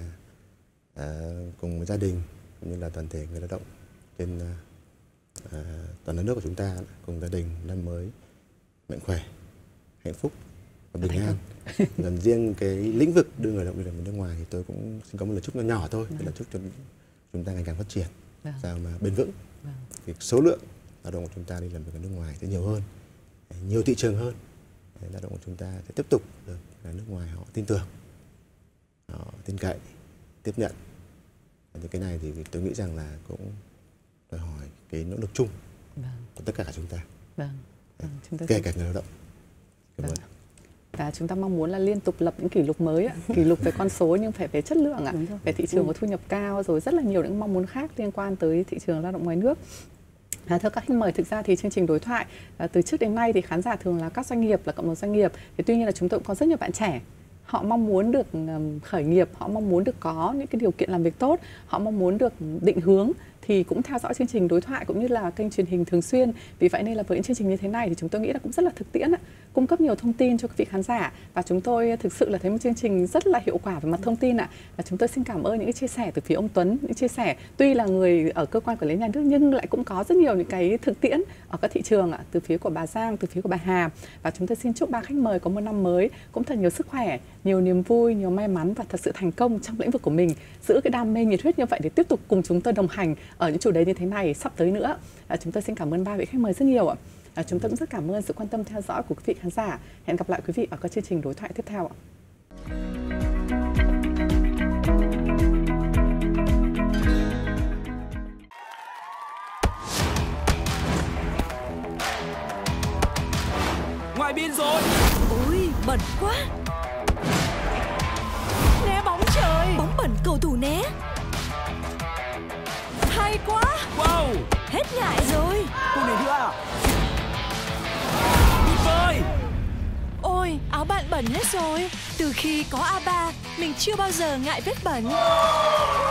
cùng gia đình cũng như là toàn thể người lao động trên toàn đất nước của chúng ta cùng gia đình năm mới mạnh khỏe, hạnh phúc và bình an. Còn riêng cái lĩnh vực đưa người lao động đi làm việc nước ngoài thì tôi cũng xin có một lời chúc nhỏ thôi, là chúc cho chúng ta ngày càng phát triển, sao mà bền vững. Thì số lượng lao động của chúng ta đi làm việc ở nước ngoài sẽ nhiều hơn, nhiều thị trường hơn. Lao động của chúng ta sẽ tiếp tục được nước ngoài họ tin tưởng, họ tin cậy, tiếp nhận. Thì cái này thì tôi nghĩ rằng là cũng đòi hỏi cái nỗ lực chung của tất cả chúng ta, kể cả người lao động. Cảm ơn. Và chúng ta mong muốn là liên tục lập những kỷ lục mới, kỷ lục về con số nhưng phải về chất lượng, về thị trường có thu nhập cao, rồi rất là nhiều những mong muốn khác liên quan tới thị trường lao động ngoài nước. Thưa các khách mời, thực ra thì chương trình đối thoại từ trước đến nay thì khán giả thường là các doanh nghiệp, là cộng đồng doanh nghiệp. Thì tuy nhiên là chúng tôi cũng có rất nhiều bạn trẻ. Họ mong muốn được khởi nghiệp, họ mong muốn được có những cái điều kiện làm việc tốt, họ mong muốn được định hướng thì cũng theo dõi chương trình đối thoại cũng như là kênh truyền hình thường xuyên. Vì vậy nên là với những chương trình như thế này thì chúng tôi nghĩ là cũng rất là thực tiễn, cung cấp nhiều thông tin cho quý vị khán giả. Và chúng tôi thực sự là thấy một chương trình rất là hiệu quả về mặt thông tin. Và chúng tôi xin cảm ơn những cái chia sẻ từ phía ông Tuấn, những chia sẻ tuy là người ở cơ quan quản lý nhà nước nhưng lại cũng có rất nhiều những cái thực tiễn ở các thị trường, từ phía của bà Giang, từ phía của bà Hà. Và chúng tôi xin chúc ba khách mời có một năm mới cũng thật nhiều sức khỏe, nhiều niềm vui, nhiều may mắn và thật sự thành công trong lĩnh vực của mình. Giữ cái đam mê nhiệt huyết như vậy để tiếp tục cùng chúng tôi đồng hành ở những chủ đề như thế này sắp tới nữa. Chúng tôi xin cảm ơn ba vị khách mời rất nhiều ạ. Chúng tôi cũng rất cảm ơn sự quan tâm theo dõi của quý vị khán giả. Hẹn gặp lại quý vị ở các chương trình đối thoại tiếp theo ạ. Ngoài biên rồi. bẩn quá. Né bóng trời. Bóng bẩn cầu thủ né. Hay quá. Wow. Hết ngại rồi. Câu này nữa à? Tuyệt vời. Ôi, áo bạn bẩn hết rồi. Từ khi có A3, mình chưa bao giờ ngại vết bẩn.